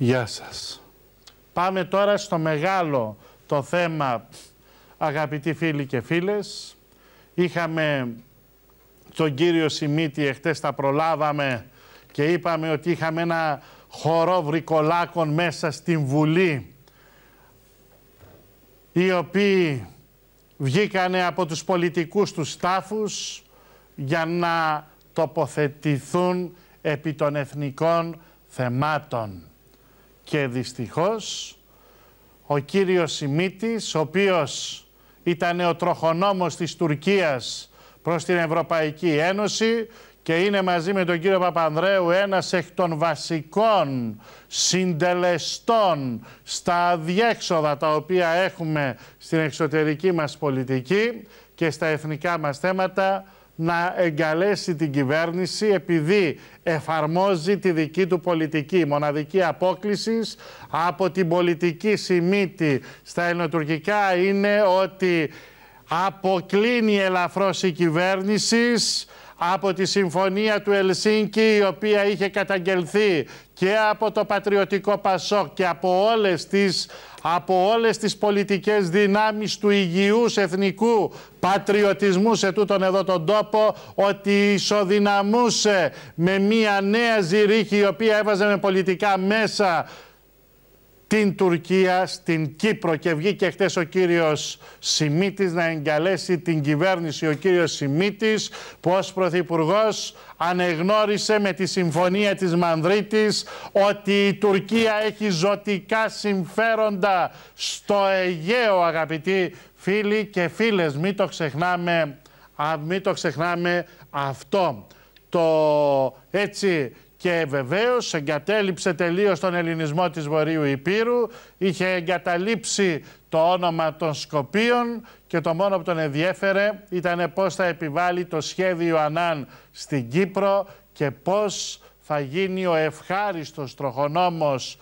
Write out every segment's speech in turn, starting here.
Γεια σας. Πάμε τώρα στο μεγάλο το θέμα, αγαπητοί φίλοι και φίλες. Είχαμε τον κύριο Σιμίτη, εχθές τα προλάβαμε και είπαμε ότι είχαμε ένα χορό βρικολάκων μέσα στην Βουλή, οι οποίοι βγήκανε από τους πολιτικούς τους τάφους για να τοποθετηθούν επί των εθνικών θεμάτων. Και δυστυχώς ο κύριος Σιμίτης, ο οποίος ήταν ο τροχονόμος της Τουρκίας προς την Ευρωπαϊκή Ένωση και είναι μαζί με τον κύριο Παπανδρέου ένας εκ των βασικών συντελεστών στα αδιέξοδα τα οποία έχουμε στην εξωτερική μας πολιτική και στα εθνικά μας θέματα, να εγκαλέσει την κυβέρνηση επειδή εφαρμόζει τη δική του πολιτική. Μοναδική απόκληση από την πολιτική Σιμίτη στα ελληνοτουρκικά είναι ότι αποκλίνει ελαφρώς η κυβέρνηση από τη Συμφωνία του Ελσίνκη, η οποία είχε καταγγελθεί και από το Πατριωτικό Πασόκ και από όλες τις πολιτικές δυνάμεις του υγιούς εθνικού πατριωτισμού σε τούτον εδώ τον τόπο, ότι ισοδυναμούσε με μια νέα ζυρίχη η οποία έβαζε με πολιτικά μέσα την Τουρκία στην Κύπρο. Και βγήκε χτες ο κύριος Σιμίτης να εγκαλέσει την κυβέρνηση. Ο κύριος Σιμίτης που ως πρωθυπουργός ανεγνώρισε με τη συμφωνία της Μανδρίτης ότι η Τουρκία έχει ζωτικά συμφέροντα στο Αιγαίο, αγαπητοί φίλοι και φίλες. Μην το ξεχνάμε αυτό. Έτσι. Και βεβαίως εγκατέλειψε τελείως τον ελληνισμό της Βορείου Ηπείρου, είχε εγκαταλείψει το όνομα των Σκοπίων και το μόνο που τον ενδιέφερε ήταν πώς θα επιβάλλει το σχέδιο Ανάν στην Κύπρο και πώς θα γίνει ο ευχάριστος τροχονόμος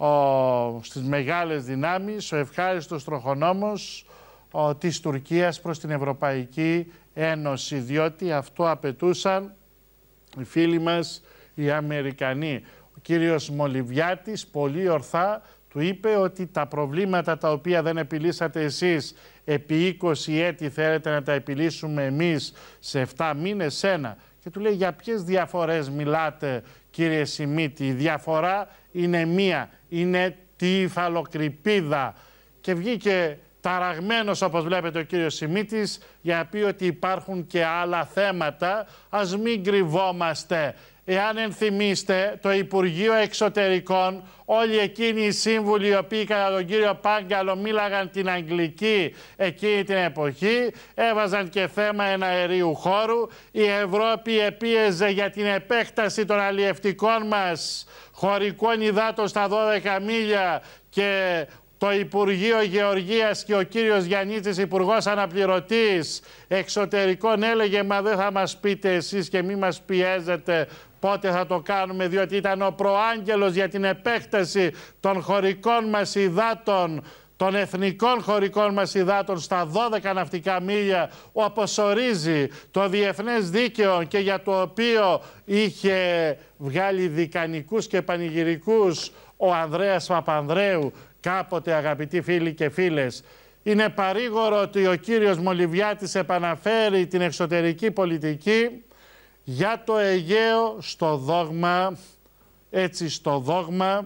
στις μεγάλες δυνάμεις, ο ευχάριστος τροχονόμος της Τουρκίας προς την Ευρωπαϊκή Ένωση, διότι αυτό απαιτούσαν οι φίλοι μας οι Αμερικανοί. Ο κύριος Μολυβιάτης πολύ ορθά του είπε ότι τα προβλήματα τα οποία δεν επιλύσατε εσείς επί 20 έτη θέλετε να τα επιλύσουμε εμείς σε 7 μήνες, ένα. Και του λέει, για ποιες διαφορές μιλάτε κύριε Σιμίτη? Η διαφορά είναι μία, είναι τη υφαλοκρηπίδα. Και βγήκε ταραγμένος, όπως βλέπετε, ο κύριος Σιμίτης για να πει ότι υπάρχουν και άλλα θέματα. Ας μην κρυβόμαστε. Εάν ενθυμίστε, το Υπουργείο Εξωτερικών, όλοι εκείνοι οι σύμβουλοι οι οποίοι κατά τον κύριο Πάγκαλο μίλαγαν την αγγλική εκείνη την εποχή, έβαζαν και θέμα εναερίου χώρου. Η Ευρώπη επίεζε για την επέκταση των αλλιευτικών μας χωρικών υδάτων στα 12 μίλια και το Υπουργείο Γεωργίας και ο κύριος Γιαννίτσης, Υπουργός Αναπληρωτής Εξωτερικών, έλεγε «Μα δεν θα μας πείτε εσείς και μη μας πιέζετε πότε θα το κάνουμε», διότι ήταν ο προάγγελος για την επέκταση των χωρικών μας υδάτων, των εθνικών χωρικών μας υδάτων στα 12 ναυτικά μίλια, όπως ορίζει το διεθνές δίκαιο και για το οποίο είχε βγάλει δικανικούς και πανηγυρικούς ο Ανδρέας Παπανδρέου κάποτε, αγαπητοί φίλοι και φίλες. Είναι παρήγορο ότι ο κύριος Μολυβιάτης επαναφέρει την εξωτερική πολιτική για το Αιγαίο στο δόγμα, έτσι, στο δόγμα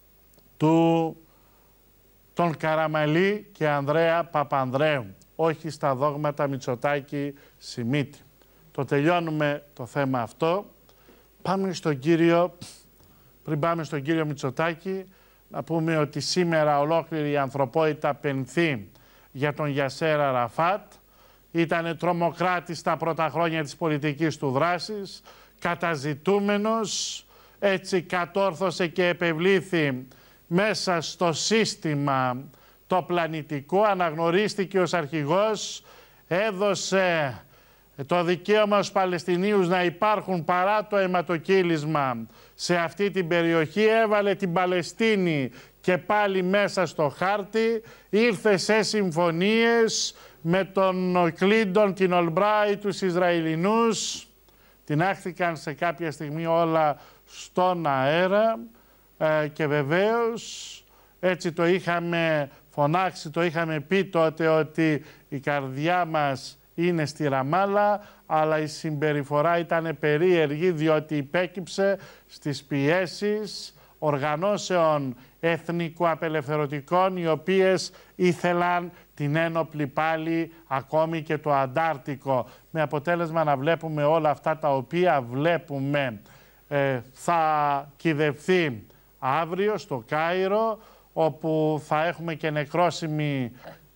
των Καραμαλή και Ανδρέα Παπανδρέου, όχι στα δόγματα Μητσοτάκη Σιμίτη. Το τελειώνουμε το θέμα αυτό. Πάμε στον κύριο, πριν πάμε στον κύριο Μητσοτάκη, να πούμε ότι σήμερα ολόκληρη η ανθρωπότητα πενθεί για τον Γιασέρ Αραφάτ. Ήταν τρομοκράτης στα πρώτα χρόνια της πολιτικής του δράσης, καταζητούμενος, έτσι κατόρθωσε και επευλήθη μέσα στο σύστημα το πλανητικό, αναγνωρίστηκε ως αρχηγός, έδωσε το δικαίωμα στους Παλαιστινίους να υπάρχουν παρά το αιματοκύλισμα σε αυτή την περιοχή, έβαλε την Παλαιστίνη και πάλι μέσα στο χάρτη, ήρθε σε συμφωνίες με τον Κλίντον, την Ολμπράιτ, τους Ισραηλινούς, την άχθηκαν σε κάποια στιγμή όλα στον αέρα. και βεβαίως έτσι το είχαμε φωνάξει, το είχαμε πει τότε ότι η καρδιά μας είναι στη Ραμάλα, αλλά η συμπεριφορά ήταν περίεργη διότι υπέκυψε στις πιέσεις οργανώσεων εθνικοαπελευθερωτικών οι οποίες ήθελαν την ένοπλη πάλη ακόμη και το Αντάρτικο, με αποτέλεσμα να βλέπουμε όλα αυτά τα οποία βλέπουμε. Θα κυδευθεί αύριο στο Κάιρο, όπου θα έχουμε και νεκρόσιμη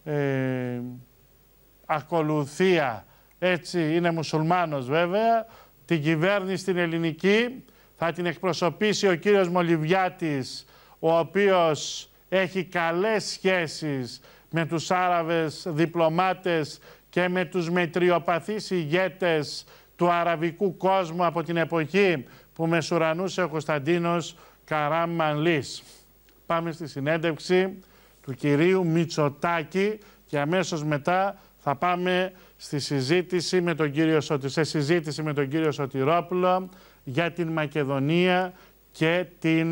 ακολουθία, έτσι είναι μουσουλμάνος βέβαια, την κυβέρνηση στην ελληνική θα την εκπροσωπήσει ο κύριος Μολυβιάτης, ο οποίος έχει καλές σχέσεις με τους Άραβες διπλωμάτες και με τους μετριοπαθείς ηγέτες του αραβικού κόσμου από την εποχή που μεσουρανούσε ο Κωνσταντίνος Καραμανλής. Πάμε στη συνέντευξη του κυρίου Μητσοτάκη και αμέσως μετά θα πάμε στη συζήτηση με τον κύριο Σωτηρόπουλο για την Μακεδονία και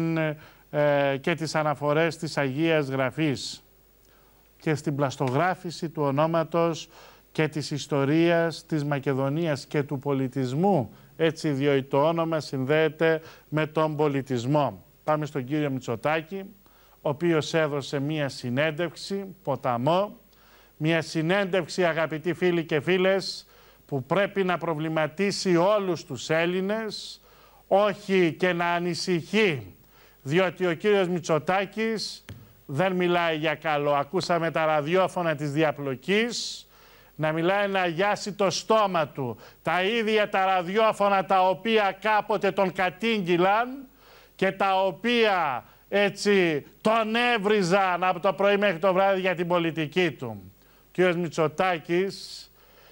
τις αναφορές της Αγίας Γραφής και στην πλαστογράφηση του ονόματος και της ιστορίας της Μακεδονίας και του πολιτισμού, έτσι διότι το όνομα συνδέεται με τον πολιτισμό. Πάμε στον κύριο Μητσοτάκη, ο οποίος έδωσε μία συνέντευξη, ποταμό, μία συνέντευξη, αγαπητοί φίλοι και φίλες, που πρέπει να προβληματίσει όλους τους Έλληνες, όχι και να ανησυχεί, διότι ο κύριος Μητσοτάκης δεν μιλάει για καλό. Ακούσαμε τα ραδιόφωνα της διαπλοκής να μιλάει να αγιάσει το στόμα του. Τα ίδια τα ραδιόφωνα τα οποία κάποτε τον κατήγγυλαν και τα οποία έτσι τον έβριζαν από το πρωί μέχρι το βράδυ για την πολιτική του. Ο κύριος Μητσοτάκης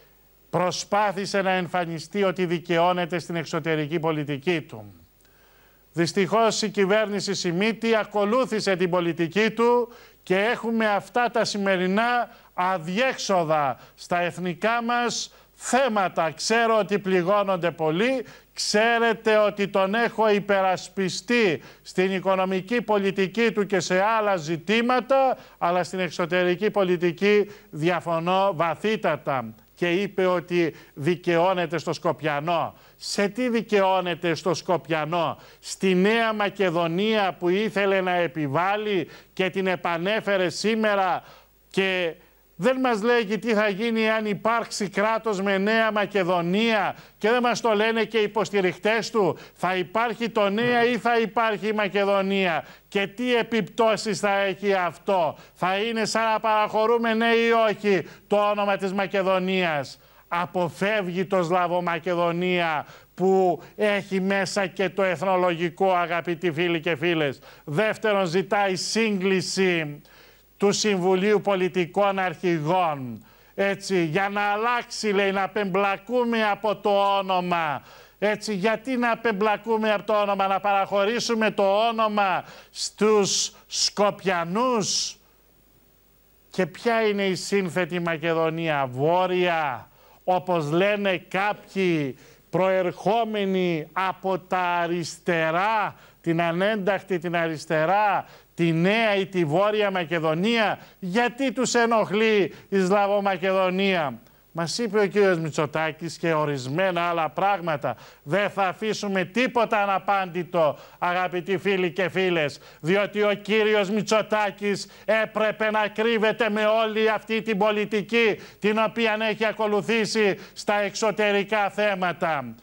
προσπάθησε να εμφανιστεί ότι δικαιώνεται στην εξωτερική πολιτική του. Δυστυχώς η κυβέρνηση Σιμίτη ακολούθησε την πολιτική του και έχουμε αυτά τα σημερινά αδιέξοδα στα εθνικά μας θέματα. Ξέρω ότι πληγώνονται πολύ, ξέρετε ότι τον έχω υπερασπιστεί στην οικονομική πολιτική του και σε άλλα ζητήματα, αλλά στην εξωτερική πολιτική διαφωνώ βαθύτατα. Και είπε ότι δικαιώνεται στο Σκοπιανό. Σε τι δικαιώνεται στο Σκοπιανό? Στη Νέα Μακεδονία που ήθελε να επιβάλλει και την επανέφερε σήμερα και δεν μας λέγει τι θα γίνει αν υπάρξει κράτος με Νέα Μακεδονία και δεν μας το λένε και οι υποστηριχτές του. Θα υπάρχει το Νέα ή θα υπάρχει η Μακεδονία και τι επιπτώσεις θα έχει αυτό? Θα είναι σαν να παραχωρούμε ναι ή όχι το όνομα της Μακεδονίας? Αποφεύγει το Σλαβομακεδονία που έχει μέσα και το εθνολογικό, αγαπητοί φίλοι και φίλες. Δεύτερον, ζητάει σύγκληση του Συμβουλίου Πολιτικών Αρχηγών, έτσι, για να αλλάξει, λέει, να απεμπλακούμε από το όνομα. Έτσι, γιατί να απεμπλακούμε από το όνομα, να παραχωρήσουμε το όνομα στους Σκοπιανούς? Και ποια είναι η σύνθετη Μακεδονία? Βόρεια, όπως λένε κάποιοι προερχόμενοι από τα αριστερά, την ανένταχτη την αριστερά, τη Νέα ή τη Βόρεια Μακεδονία? Γιατί τους ενοχλεί η Σλαβομακεδονία? Μας είπε ο κύριος Μητσοτάκης και ορισμένα άλλα πράγματα. Δεν θα αφήσουμε τίποτα αναπάντητο, αγαπητοί φίλοι και φίλες, διότι ο κύριος Μητσοτάκης έπρεπε να κρύβεται με όλη αυτή την πολιτική την οποία έχει ακολουθήσει στα εξωτερικά θέματα.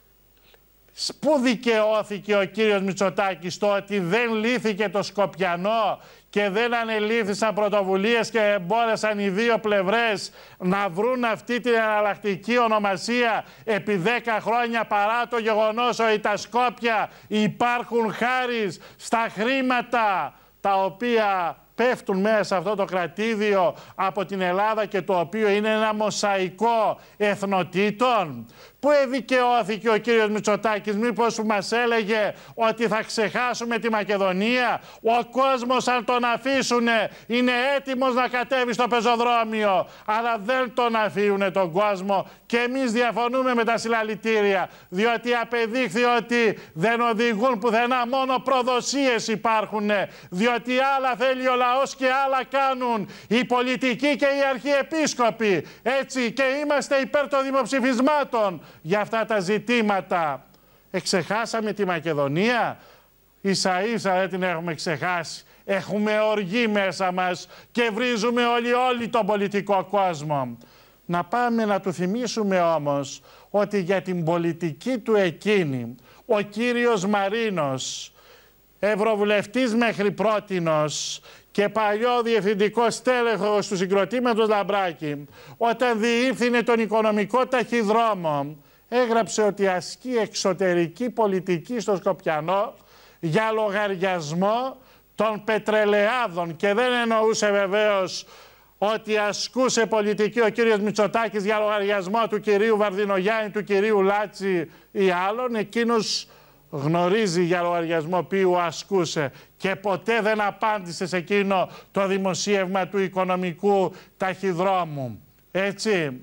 Πού δικαιώθηκε ο κύριος Μητσοτάκης? Το ότι δεν λύθηκε το Σκοπιανό και δεν ανελήφθησαν πρωτοβουλίες και μπόρεσαν οι δύο πλευρές να βρουν αυτή την εναλλακτική ονομασία επί 10 χρόνια, παρά το γεγονός ότι τα Σκόπια υπάρχουν χάρη στα χρήματα τα οποία πέφτουν μέσα σε αυτό το κρατήδιο από την Ελλάδα και το οποίο είναι ένα μοσαϊκό εθνοτήτων? Πού εδικαιώθηκε ο κύριος Μητσοτάκης? Μήπως μας έλεγε ότι θα ξεχάσουμε τη Μακεδονία? Ο κόσμος, αν τον αφήσουνε, είναι έτοιμος να κατέβει στο πεζοδρόμιο, αλλά δεν τον αφήνουνε τον κόσμο και εμείς διαφωνούμε με τα συλλαλητήρια, διότι απεδείχθη ότι δεν οδηγούν πουθενά, μόνο προδοσίες υπάρχουν, διότι άλλα θέλει ο λαός και άλλα κάνουν οι πολιτικοί και οι αρχιεπίσκοποι. Έτσι, και είμαστε υπέρ των δημοψηφισμάτων για αυτά τα ζητήματα. Εξεχάσαμε τη Μακεδονία? Ίσα-ίσα δεν την έχουμε ξεχάσει. Έχουμε οργή μέσα μας και βρίζουμε όλοι τον πολιτικό κόσμο. Να πάμε να του θυμίσουμε όμως ότι για την πολιτική του εκείνη ο κύριος Μαρίνος, ευρωβουλευτής μέχρι πρότινος και παλιό διευθυντικός τέλεχος του συγκροτήματος Λαμπράκη, όταν διεύθυνε τον οικονομικό ταχυδρόμο, έγραψε ότι ασκεί εξωτερική πολιτική στο Σκοπιανό για λογαριασμό των πετρελαιάδων, και δεν εννοούσε βεβαίως ότι ασκούσε πολιτική ο κύριος Μητσοτάκης για λογαριασμό του κυρίου Βαρδινογιάννη, του κυρίου Λάτση ή άλλων. Εκείνος γνωρίζει για λογαριασμό ποιου ασκούσε και ποτέ δεν απάντησε σε εκείνο το δημοσίευμα του οικονομικού ταχυδρόμου. Έτσι.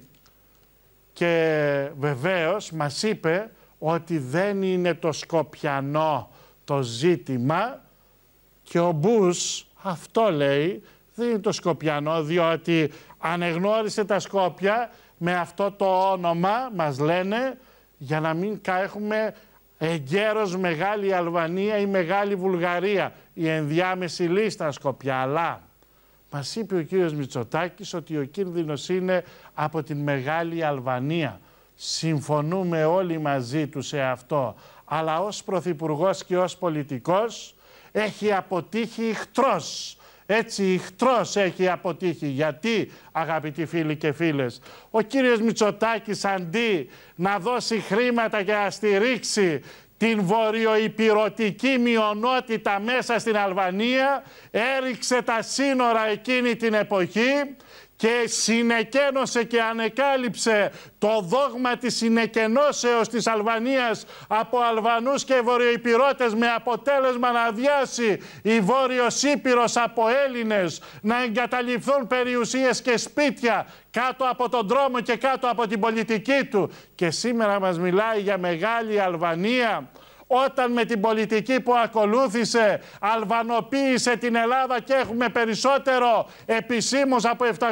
Και βεβαίως μας είπε ότι δεν είναι το Σκοπιανό το ζήτημα, και ο Μπούς αυτό λέει, δεν είναι το Σκοπιανό, διότι ανεγνώρισε τα Σκόπια με αυτό το όνομα, μας λένε, για να μην έχουμε εγκαίρως Μεγάλη Αλβανία ή Μεγάλη Βουλγαρία, η ενδιάμεση λίστα Σκοπιά. Αλλά μας είπε ο κύριος Μητσοτάκης ότι ο κίνδυνος είναι από την Μεγάλη Αλβανία. Συμφωνούμε όλοι μαζί του σε αυτό. Αλλά ως πρωθυπουργός και ως πολιτικός έχει αποτύχει ηχτρός. Έτσι, ηχτρός έχει αποτύχει. Γιατί, αγαπητοί φίλοι και φίλες, ο κύριος Μητσοτάκης αντί να δώσει χρήματα και να στηρίξει την βορειοϊπειρωτική μειονότητα μέσα στην Αλβανία, έριξε τα σύνορα εκείνη την εποχή και συνεκένωσε και ανεκάλυψε το δόγμα της συνεκενώσεως της Αλβανίας από Αλβανούς και βορειοϊπειρωτές, με αποτέλεσμα να αδειάσει η Βόρειος Ήπειρος από Έλληνες, να εγκαταλειφθούν περιουσίες και σπίτια κάτω από τον δρόμο και κάτω από την πολιτική του. Και σήμερα μας μιλάει για Μεγάλη Αλβανία, όταν με την πολιτική που ακολούθησε αλβανοποίησε την Ελλάδα και έχουμε περισσότερο επισήμως από 700.000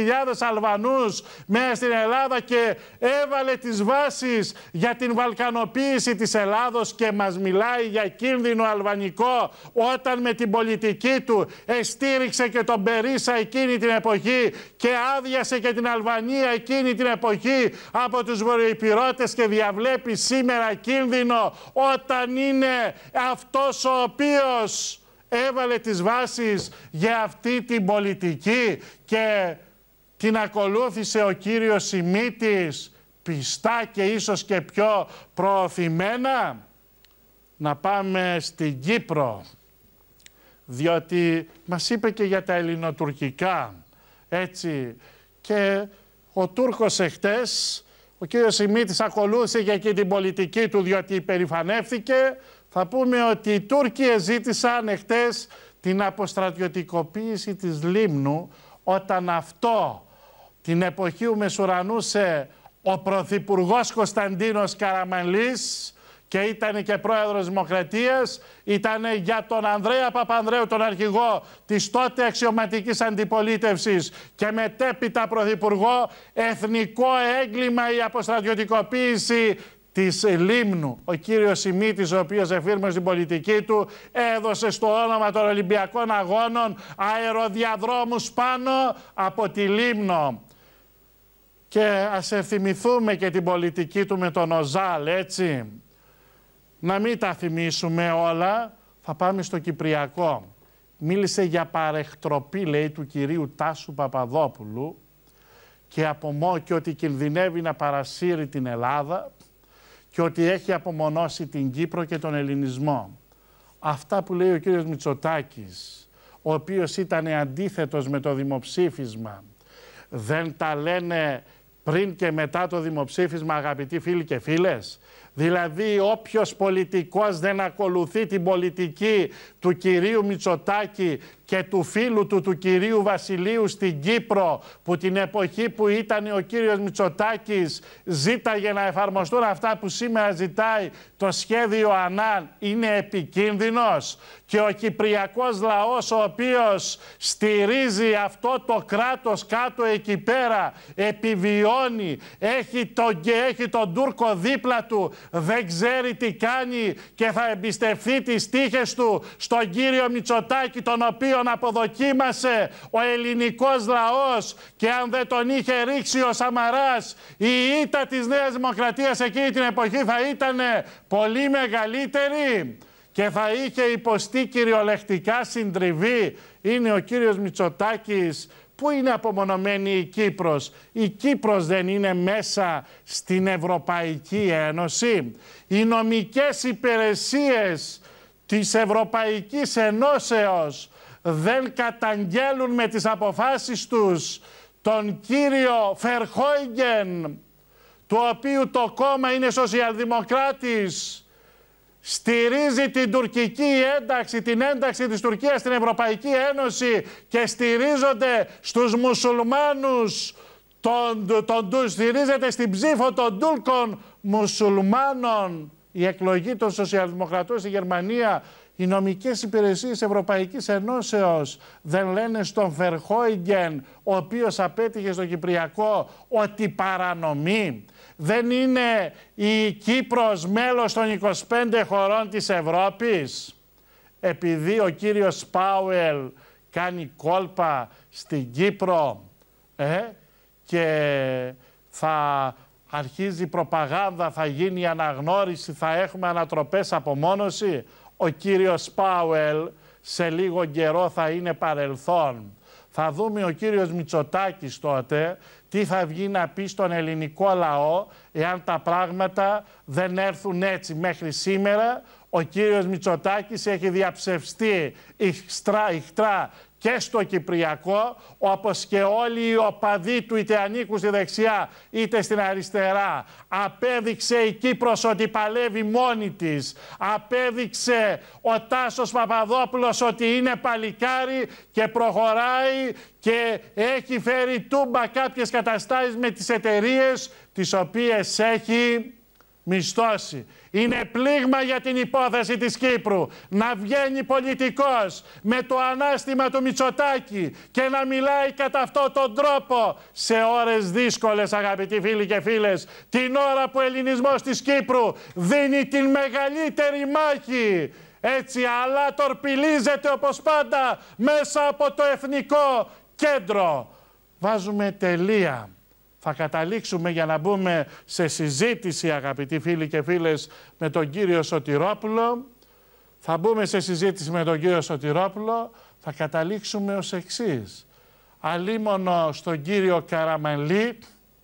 Αλβανούς μέσα στην Ελλάδα και έβαλε τις βάσεις για την βαλκανοποίηση της Ελλάδος, και μας μιλάει για κίνδυνο αλβανικό όταν με την πολιτική του εστήριξε και τον Μπερίσα εκείνη την εποχή και άδειασε και την Αλβανία εκείνη την εποχή από τους βορειοϊπειρωτές, και διαβλέπει σήμερα κίνδυνο όταν είναι αυτός ο οποίος έβαλε τις βάσεις για αυτή την πολιτική και την ακολούθησε ο κύριος Σιμίτης πιστά και ίσως και πιο προωθημένα. Να πάμε στην Κύπρο, διότι μας είπε και για τα ελληνοτουρκικά, έτσι, και ο Τούρκος εχθές, ο κύριος Σιμίτης ακολούθησε για εκεί την πολιτική του, διότι υπερηφανεύθηκε. Θα πούμε ότι οι Τούρκοι ζήτησαν εχθές την αποστρατιωτικοποίηση της Λίμνου, όταν αυτό την εποχή που μεσουρανούσε ο πρωθυπουργός Κωνσταντίνος Καραμανλής και ήταν και πρόεδρος Δημοκρατίας, ήταν για τον Ανδρέα Παπανδρέου, τον αρχηγό της τότε αξιωματικής αντιπολίτευσης και μετέπειτα πρωθυπουργό, εθνικό έγκλημα η αποστρατιωτικοποίηση της Λίμνου. Ο κύριος Σιμίτης, ο οποίος εφήρμοσε την πολιτική του, έδωσε στο όνομα των Ολυμπιακών Αγώνων αεροδιαδρόμους πάνω από τη Λίμνο. Και ας θυμηθούμε και την πολιτική του με τον Οζάλ, έτσι. Να μην τα θυμίσουμε όλα, θα πάμε στο Κυπριακό. Μίλησε για παρεκτροπή, λέει, του κυρίου Τάσου Παπαδόπουλου και ότι κινδυνεύει να παρασύρει την Ελλάδα και ότι έχει απομονώσει την Κύπρο και τον ελληνισμό. Αυτά που λέει ο κύριος Μητσοτάκης, ο οποίος ήταν αντίθετος με το δημοψήφισμα, δεν τα λένε πριν και μετά το δημοψήφισμα, αγαπητοί φίλοι και φίλες? Δηλαδή όποιος πολιτικός δεν ακολουθεί την πολιτική του κυρίου Μητσοτάκη και του φίλου του κυρίου Βασιλείου στην Κύπρο, που την εποχή που ήταν ο κύριος Μητσοτάκης ζήταγε να εφαρμοστούν αυτά που σήμερα ζητάει το σχέδιο Ανάν, είναι επικίνδυνος. Και ο κυπριακός λαός, ο οποίος στηρίζει αυτό το κράτος κάτω εκεί πέρα, επιβιώνει, έχει τον Τούρκο δίπλα του, δεν ξέρει τι κάνει και θα εμπιστευτεί τις τύχες του στον κύριο Μητσοτάκη, τον οποίον αποδοκίμασε ο ελληνικός λαός, και αν δεν τον είχε ρίξει ο Σαμαράς, η ήττα της Νέας Δημοκρατίας εκείνη την εποχή θα ήταν πολύ μεγαλύτερη και θα είχε υποστεί κυριολεκτικά συντριβή. Είναι ο κύριος Μητσοτάκης. Πού είναι απομονωμένη η Κύπρος? Η Κύπρος δεν είναι μέσα στην Ευρωπαϊκή Ένωση? Οι νομικές υπηρεσίες της Ευρωπαϊκής Ενώσεως δεν καταγγέλουν με τις αποφάσεις τους τον κύριο Φερχόιγγεν, του οποίου το κόμμα είναι σοσιαλδημοκράτης, στηρίζει την τουρκική ένταξη, την ένταξη της Τουρκίας στην Ευρωπαϊκή Ένωση και στηρίζονται στους μουσουλμάνους, στηρίζεται στην ψήφο των Τούρκων μουσουλμάνων η εκλογή των σοσιαλδημοκρατών στη Γερμανία? Οι νομικές υπηρεσίες Ευρωπαϊκής Ενώσεως δεν λένε στον Φερχόιγγεν, ο οποίος απέτυχε στο Κυπριακό, ότι παρανομεί? Δεν είναι η Κύπρος μέλος των 25 χωρών της Ευρώπης? Επειδή ο κύριος Πάουελ κάνει κόλπα στην Κύπρο και θα αρχίζει προπαγάνδα, θα γίνει αναγνώριση, θα έχουμε ανατροπές, απομόνωση, ο κύριος Πάουελ σε λίγο καιρό θα είναι παρελθόν. Θα δούμε ο κύριος Μητσοτάκης τότε τι θα βγει να πει στον ελληνικό λαό εάν τα πράγματα δεν έρθουν έτσι. Μέχρι σήμερα ο κύριος Μητσοτάκης έχει διαψευστεί ηχτρά και στο Κυπριακό, όπως και όλοι οι οπαδοί του, είτε ανήκουν στη δεξιά είτε στην αριστερά. Απέδειξε η Κύπρος ότι παλεύει μόνη της. Απέδειξε ο Τάσος Παπαδόπουλος ότι είναι παλικάρι και προχωράει και έχει φέρει τούμπα κάποιες καταστάσεις με τις εταιρείες τις οποίες έχει μισθώσει. Είναι πλήγμα για την υπόθεση της Κύπρου να βγαίνει πολιτικός με το ανάστημα του Μητσοτάκη και να μιλάει κατά αυτόν τον τρόπο σε ώρες δύσκολες, αγαπητοί φίλοι και φίλες, την ώρα που ο ελληνισμός της Κύπρου δίνει την μεγαλύτερη μάχη. Έτσι, αλλά τορπιλίζεται όπως πάντα μέσα από το Εθνικό Κέντρο. Βάζουμε τελεία. Θα καταλήξουμε, για να μπούμε σε συζήτηση, αγαπητοί φίλοι και φίλες, με τον κύριο Σωτηρόπουλο. Θα μπούμε σε συζήτηση με τον κύριο Σωτηρόπουλο, θα καταλήξουμε ως εξής. Αλίμονο στον κύριο Καραμανλή,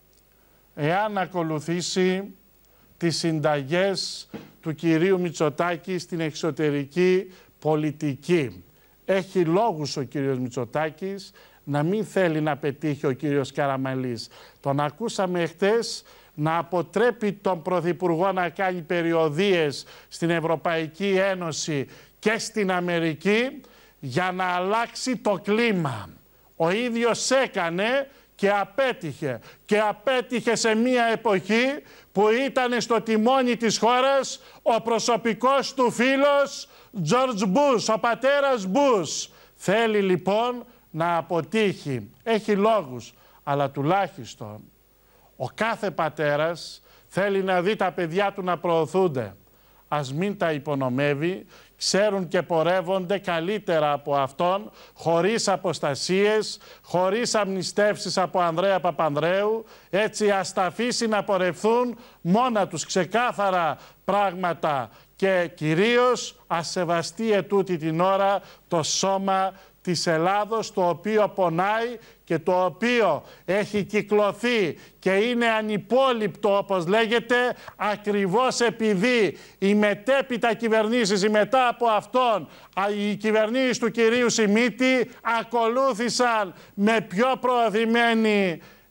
εάν ακολουθήσει τις συνταγές του κυρίου Μητσοτάκη στην εξωτερική πολιτική. Έχει λόγους ο κύριος Μητσοτάκης να μην θέλει να πετύχει ο κύριος Καραμανλής. Τον ακούσαμε χτες να αποτρέπει τον Πρωθυπουργό να κάνει περιοδίες στην Ευρωπαϊκή Ένωση και στην Αμερική για να αλλάξει το κλίμα. Ο ίδιος έκανε και απέτυχε. Και απέτυχε σε μία εποχή που ήταν στο τιμόνι της χώρας ο προσωπικός του φίλος George Bush, ο πατέρας Bush. Θέλει λοιπόν να αποτύχει. Έχει λόγους, αλλά τουλάχιστον ο κάθε πατέρας θέλει να δει τα παιδιά του να προωθούνται. Ας μην τα υπονομεύει, ξέρουν και πορεύονται καλύτερα από αυτόν, χωρίς αποστασίες, χωρίς αμνηστεύσεις από Ανδρέα Παπανδρέου. Έτσι ας τα αφήσει να πορευθούν μόνα τους, ξεκάθαρα πράγματα, και κυρίως ας σεβαστεί ετούτη την ώρα το σώμα της Ελλάδος, το οποίο πονάει και το οποίο έχει κυκλωθεί και είναι ανυπόληπτο, όπως λέγεται, ακριβώς επειδή οι μετέπειτα κυβερνήσεις, οι μετά από αυτόν, οι κυβερνήσεις του κυρίου Σιμίτη ακολούθησαν με πιο προωθημένη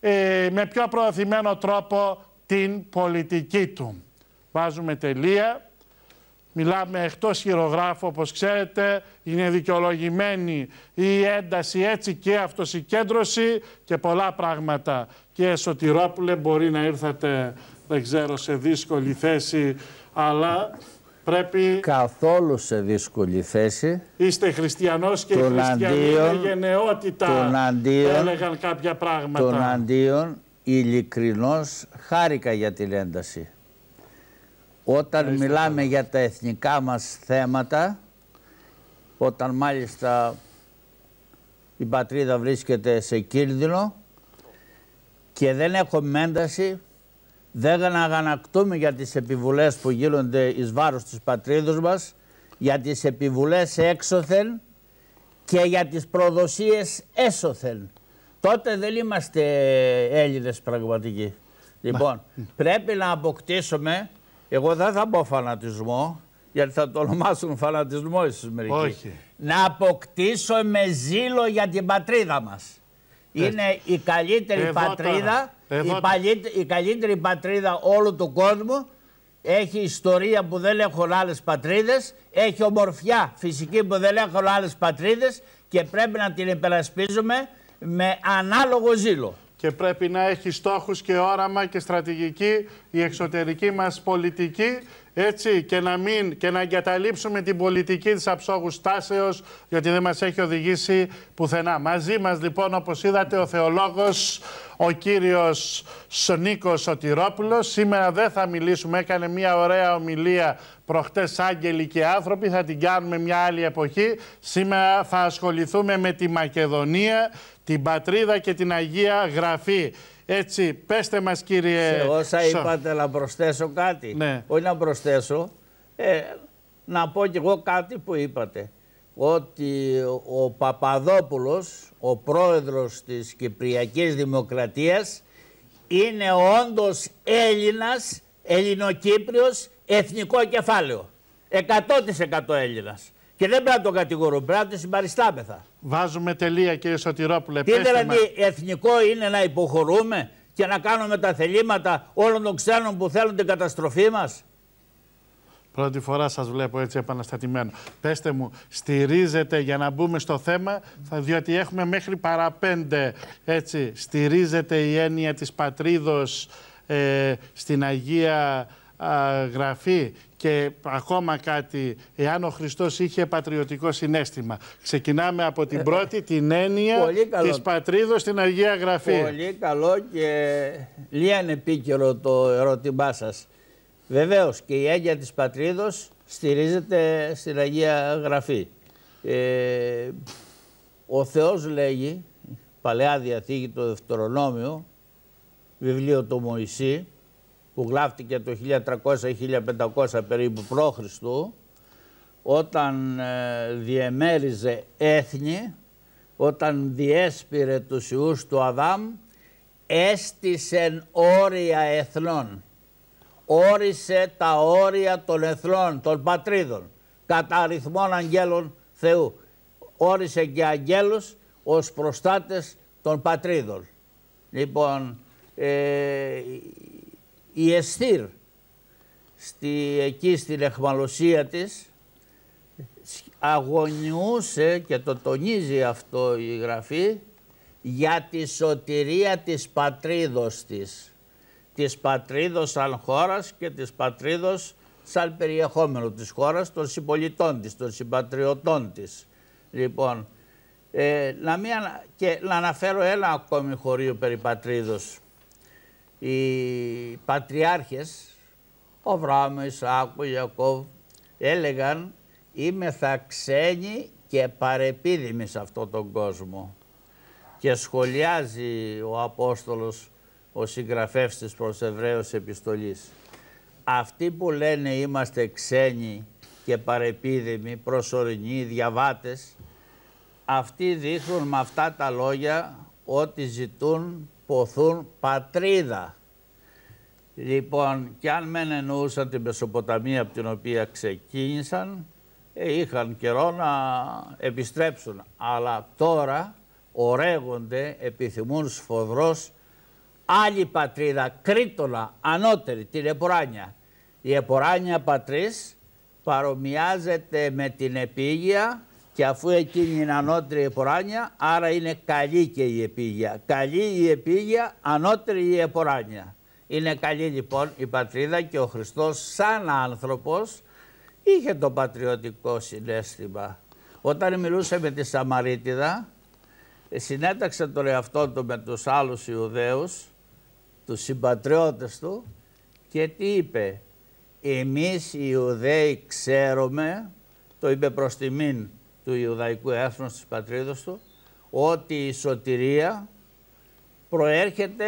με πιο προωθημένο τρόπο την πολιτική του. Βάζουμε τελεία. Μιλάμε εκτός χειρογράφου, όπως ξέρετε, είναι δικαιολογημένη η ένταση έτσι και αυτοσυγκέντρωση και πολλά πράγματα. Και Σωτηρόπουλε, μπορεί να ήρθατε, δεν ξέρω, σε δύσκολη θέση, αλλά πρέπει... Καθόλου σε δύσκολη θέση. Είστε χριστιανός και οι χριστιανοί με γενναιότητα έλεγαν κάποια πράγματα. Τον αντίον, ειλικρινώς, χάρηκα για την ένταση. Όταν μιλάμε για τα εθνικά μας θέματα, όταν μάλιστα η πατρίδα βρίσκεται σε κίνδυνο και δεν έχουμε ένταση, δεν αγανακτούμε για τις επιβουλές που γίνονται εις βάρος της πατρίδος μας, για τις επιβουλές έξωθεν και για τις προδοσίες έσωθεν. Τότε δεν είμαστε Έλληνες πραγματικοί. Λοιπόν, πρέπει να αποκτήσουμε, εγώ δεν θα πω φανατισμό, γιατί θα το ονομάσουν φανατισμό εσείς μερικοί. Όχι. Να αποκτήσουμε ζήλο για την πατρίδα μας. Είναι η καλύτερη πατρίδα, η καλύτερη πατρίδα όλου του κόσμου. Έχει ιστορία που δεν έχουν άλλες πατρίδες, έχει ομορφιά φυσική που δεν έχουν άλλες πατρίδες και πρέπει να την υπερασπίζουμε με ανάλογο ζήλο. Και πρέπει να έχει στόχους και όραμα και στρατηγική η εξωτερική μας πολιτική, έτσι, και να εγκαταλείψουμε την πολιτική της αψόγους τάσεως, γιατί δεν μας έχει οδηγήσει πουθενά. Μαζί μας λοιπόν, όπως είδατε, ο θεολόγος, ο κύριος Νίκος Σωτηρόπουλος. Σήμερα δεν θα μιλήσουμε, έκανε μια ωραία ομιλία προχτές άγγελοι και άνθρωποι, θα την κάνουμε μια άλλη εποχή. Σήμερα θα ασχοληθούμε με τη Μακεδονία, την πατρίδα και την Αγία Γραφή. Έτσι, πέστε μας κύριε... Σε όσα είπατε να προσθέσω κάτι. Ναι. Όχι να προσθέσω, να πω κι εγώ κάτι που είπατε. Ότι ο Παπαδόπουλος, ο πρόεδρος της Κυπριακής Δημοκρατίας, είναι όντως Έλληνας, Ελληνοκύπριος, εθνικό κεφάλαιο. 100% Έλληνας. Και δεν πρέπει να τον κατηγορούμε, πρέπει να τον συμπαριστάμεθα. Βάζουμε τελεία κύριε Σωτηρόπουλε. Τι δηλαδή εθνικό είναι να υποχωρούμε και να κάνουμε τα θελήματα όλων των ξένων που θέλουν την καταστροφή μας? Πρώτη φορά σας βλέπω έτσι επαναστατημένο. Πέστε μου, στηρίζετε, για να μπούμε στο θέμα, διότι έχουμε μέχρι παραπέντε, έτσι, στηρίζετε η έννοια της πατρίδος στην Αγία Γραφή? Και ακόμα κάτι, εάν ο Χριστός είχε πατριωτικό συναίσθημα. Ξεκινάμε από την πρώτη, την έννοια της πατρίδος στην Αγία Γραφή. Πολύ καλό και λίγαν επίκαιρο το ερώτημά σας. Βεβαίως και η έννοια της πατρίδος στηρίζεται στην Αγία Γραφή. Ο Θεός λέγει, Παλαιά Διαθήκη, το Δευτερονόμιο, βιβλίο του Μωυσή, που γράφτηκε το 1300-1500 περίπου π.Χ., όταν διεμέριζε έθνη, όταν διέσπηρε τους ιούς του Αδάμ, έστησεν όρια εθνών. Όρισε τα όρια των εθνών, των πατρίδων, κατά αριθμών αγγέλων Θεού. Όρισε και αγγέλους ως προστάτες των πατρίδων. Λοιπόν, η Εστήρ, εκεί στην αιχμαλωσία της, αγωνιούσε, και το τονίζει αυτό η Γραφή, για τη σωτηρία της πατρίδος της πατρίδος σαν χώρας και της πατρίδος σαν περιεχόμενο της χώρας, των συμπολιτών της, των συμπατριωτών της. Λοιπόν, να αναφέρω ένα ακόμη χωρίο περί πατρίδος. Οι πατριάρχες, ο Αβραάμ, Ισαάκου, Ιακώβ, έλεγαν είμεθα ξένοι και παρεπίδημοι σε αυτόν τον κόσμο. Και σχολιάζει ο Απόστολος, ο συγγραφέας της προς Εβραίους επιστολής. Αυτοί που λένε είμαστε ξένοι και παρεπίδημοι, προσωρινοί, διαβάτες, αυτοί δείχνουν με αυτά τα λόγια ότι ζητούν, ποθούν πατρίδα. Λοιπόν, και αν μεν εννοούσαν την Μεσοποταμία από την οποία ξεκίνησαν, είχαν καιρό να επιστρέψουν. Αλλά τώρα ορέγονται, επιθυμούν σφοδρός άλλη πατρίδα, Κρήτονα, ανώτερη, την Επουράνια. Η Επουράνια πατρίς παρομοιάζεται με την Επίγεια και αφού εκείνη είναι ανώτερη η Επουράνια, άρα είναι καλή και η Επίγεια. Καλή η Επίγεια, ανώτερη η Επουράνια. Είναι καλή λοιπόν η πατρίδα και ο Χριστός σαν άνθρωπος είχε το πατριωτικό συναίσθημα. Όταν μιλούσε με τη Σαμαρίτιδα, συνέταξε τον εαυτό του με τους άλλους Ιουδαίους, τους συμπατριώτες του, και τι είπε? Εμείς οι Ιουδαίοι ξέρουμε, το είπε προς τιμήν του Ιουδαϊκού έθνους της πατρίδος του, ότι η σωτηρία προέρχεται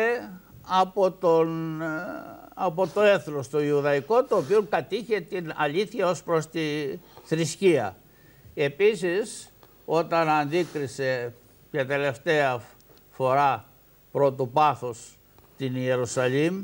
από το έθνος το Ιουδαϊκό, το οποίο κατήχε την αλήθεια ως προς τη θρησκεία. Επίσης, όταν αντίκρισε για τελευταία φορά πρώτου πάθος την Ιερουσαλήμ,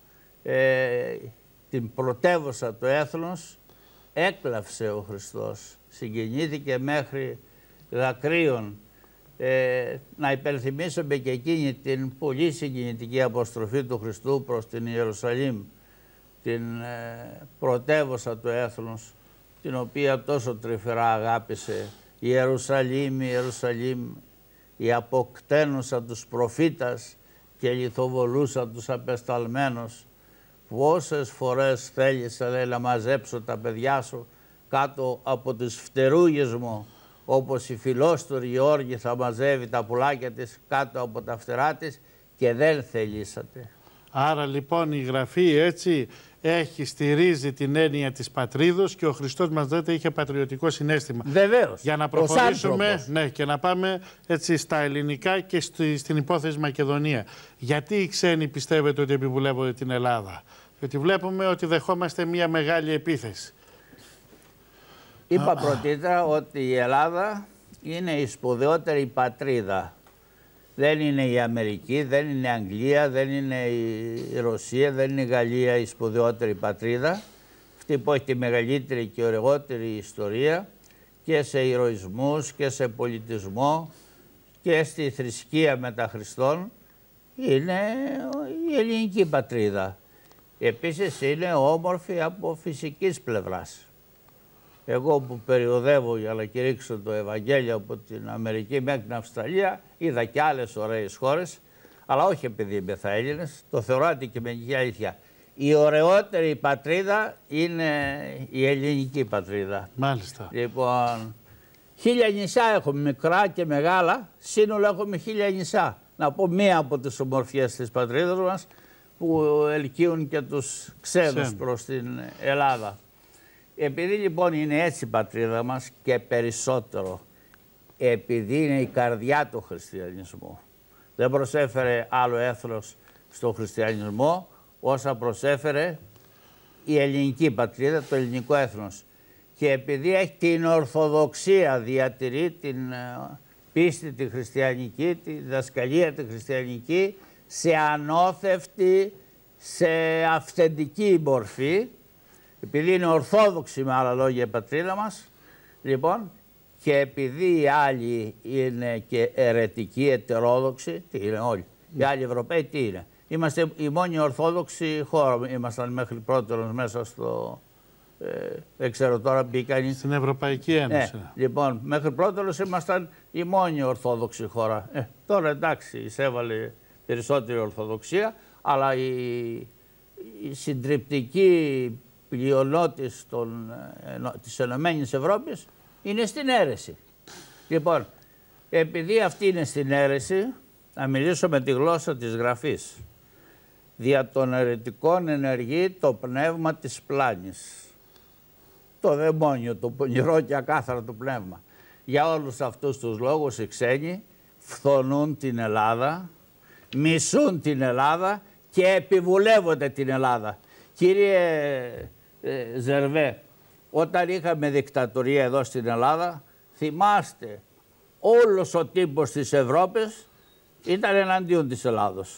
την πρωτεύουσα του έθνους, έκλαψε ο Χριστός. Συγκινήθηκε μέχρι δακρύων. Να υπενθυμίσουμε και εκείνη την πολύ συγκινητική αποστροφή του Χριστού προς την Ιερουσαλήμ, την πρωτεύουσα του έθνους, την οποία τόσο τρυφερά αγάπησε. Ιερουσαλήμ, Ιερουσαλήμ, η αποκτένουσα τους προφήτας και λιθοβολούσα τους απεσταλμένους. Πόσες φορές θέλησα, λέει, να μαζέψω τα παιδιά σου κάτω από τις φτερούγες μου, όπως η φιλόστορη Γεώργη θα μαζεύει τα πουλάκια της κάτω από τα φτερά της, και δεν θελήσατε. Άρα λοιπόν η Γραφή έτσι στηρίζει την έννοια της πατρίδος και ο Χριστός μας λέτε είχε πατριωτικό συναίσθημα. Βεβαίως. Για να προχωρήσουμε και να πάμε έτσι στα ελληνικά και στην υπόθεση Μακεδονία. Γιατί οι ξένοι πιστεύετε ότι επιβουλεύονται την Ελλάδα? Γιατί βλέπουμε ότι δεχόμαστε μια μεγάλη επίθεση. Είπα πρωτήτερα ότι η Ελλάδα είναι η σπουδαιότερη πατρίδα. Δεν είναι η Αμερική, δεν είναι η Αγγλία, δεν είναι η Ρωσία, δεν είναι η Γαλλία η σπουδαιότερη πατρίδα. Αυτή που έχει τη μεγαλύτερη και ωραιότερη ιστορία και σε ηρωισμούς και σε πολιτισμό και στη θρησκεία μετά Χριστόν είναι η ελληνική πατρίδα. Επίσης είναι όμορφη από φυσικής πλευράς. Εγώ που περιοδεύω για να κηρύξω το Ευαγγέλιο από την Αμερική μέχρι την Αυστραλία, είδα και άλλες ωραίες χώρες, αλλά όχι επειδή είμαι θα Έλληνες, το θεωρώ αντικειμενική αλήθεια. Η ωραιότερη πατρίδα είναι η ελληνική πατρίδα. Μάλιστα. Λοιπόν, 1000 νησιά έχουμε, μικρά και μεγάλα, σύνολο έχουμε 1000 νησιά. Να πω μία από τις ομορφιές της πατρίδας μας που ελκύουν και τους ξένους προς την Ελλάδα. Επειδή λοιπόν είναι έτσι η πατρίδα μας και περισσότερο, επειδή είναι η καρδιά του χριστιανισμού, δεν προσέφερε άλλο έθνος στο χριστιανισμό όσα προσέφερε η ελληνική πατρίδα, το ελληνικό έθνος. Και επειδή έχει την Ορθοδοξία, διατηρεί την πίστη τη χριστιανική, τη διδασκαλία τη χριστιανική, σε ανώθευτη, σε αυθεντική μορφή, επειδή είναι ορθόδοξη με άλλα λόγια η πατρίδα μας, λοιπόν, και επειδή οι άλλοι είναι και αιρετικοί, ετερόδοξοι, τι είναι όλοι, οι άλλοι Ευρωπαίοι τι είναι? Είμαστε η μόνη ορθόδοξη χώρα, ήμασταν μέχρι πρώτερος μέσα στο, δεν ξέρω τώρα μπήκαν... Στην Ευρωπαϊκή Ένωση. Λοιπόν, μέχρι πρώτερος ήμασταν η μόνη ορθόδοξη χώρα. Τώρα εντάξει, εισέβαλε περισσότερη ορθοδοξία, αλλά η συντριπτική πλειονότης της Ενωμένης Ευρώπης είναι στην αίρεση. Λοιπόν, επειδή αυτή είναι στην αίρεση, να μιλήσω με τη γλώσσα της Γραφής. Δια των αιρετικών ενεργεί το πνεύμα της πλάνης. Το δαιμόνιο, το πονηρό και ακάθαρτο πνεύμα. Για όλους αυτούς τους λόγους οι ξένοι φθονούν την Ελλάδα, μισούν την Ελλάδα και επιβουλεύονται την Ελλάδα. Κύριε Ζερβέ, όταν είχαμε δικτατορία εδώ στην Ελλάδα, θυμάστε, όλος ο τύπος της Ευρώπης ήταν εναντίον της Ελλάδος.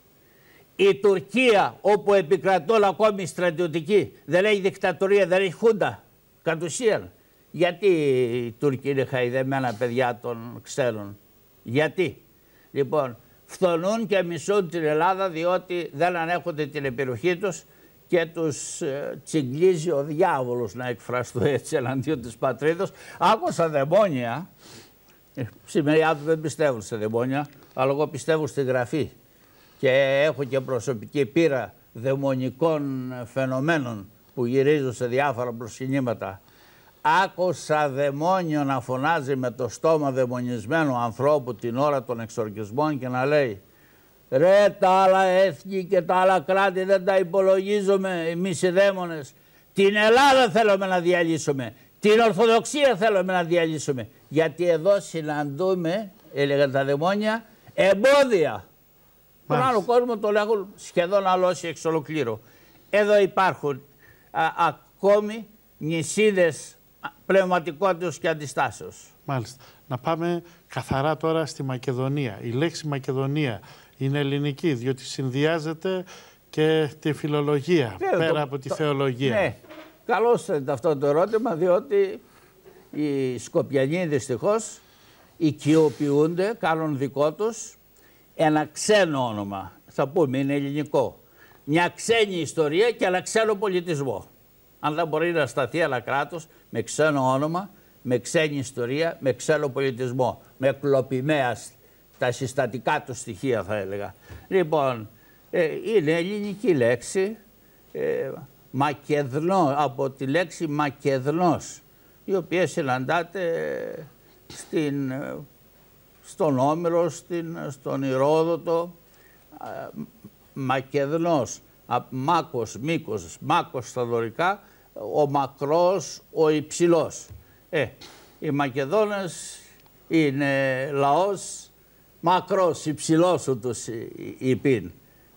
Η Τουρκία, όπου επικρατούν ακόμη στρατιωτικοί, δεν έχει δικτατορία, δεν έχει χούντα, κατ' ουσίαν. Γιατί οι Τούρκοι είναι χαϊδεμένα παιδιά των ξένων? Γιατί? Λοιπόν, φθονούν και μισούν την Ελλάδα διότι δεν ανέχονται την επιρροχή τους και τους τσιγκλίζει ο διάβολος, να εκφραστώ έτσι, εναντίον της πατρίδος. Άκουσα δαιμόνια, σήμερα δεν πιστεύουν σε δαιμόνια, αλλά εγώ πιστεύω στη γραφή και έχω και προσωπική πείρα δαιμονικών φαινομένων που γυρίζουν σε διάφορα προσκυνήματα. Άκουσα δαιμόνιο να φωνάζει με το στόμα δαιμονισμένου ανθρώπου την ώρα των εξορκισμών και να λέει «Ρε, τα άλλα έθνη και τα άλλα κράτη δεν τα υπολογίζουμε εμείς οι δαίμονες. Την Ελλάδα θέλουμε να διαλύσουμε, την Ορθοδοξία θέλουμε να διαλύσουμε. Γιατί εδώ συναντούμε», έλεγαν τα δαιμόνια, «εμπόδια». Τον άλλο κόσμο τον έχουν σχεδόν αλώσει εξ ολοκλήρου. Εδώ υπάρχουν ακόμη νησίδες πνευματικότητας και αντιστάσεως. Μάλιστα. Να πάμε καθαρά τώρα στη Μακεδονία. Η λέξη Μακεδονία είναι ελληνική, διότι συνδυάζεται και τη φιλολογία, πέρα από τη θεολογία. Ναι, καλώς είναι αυτό το ερώτημα, διότι οι Σκοπιανοί δυστυχώς οικειοποιούνται, κάνουν δικό τους ένα ξένο όνομα. Θα πούμε, είναι ελληνικό. Μια ξένη ιστορία και ένα ξένο πολιτισμό. Αν δεν μπορεί να σταθεί ένα κράτος με ξένο όνομα, με ξένη ιστορία, με ξένο πολιτισμό, με κλοπημαία τα συστατικά του στοιχεία, θα έλεγα. Λοιπόν, είναι ελληνική λέξη, Μακεδνό, από τη λέξη Μακεδνός, η οποία συναντάται στον Όμηρο, στον Ηρόδοτο, Μακεδνός, Μάκος, Μήκος, Μάκος στα δωρικά, ο μακρός, ο υψηλός. Οι Μακεδόνες είναι λαός μακρός, υψηλός ούτως υπήν.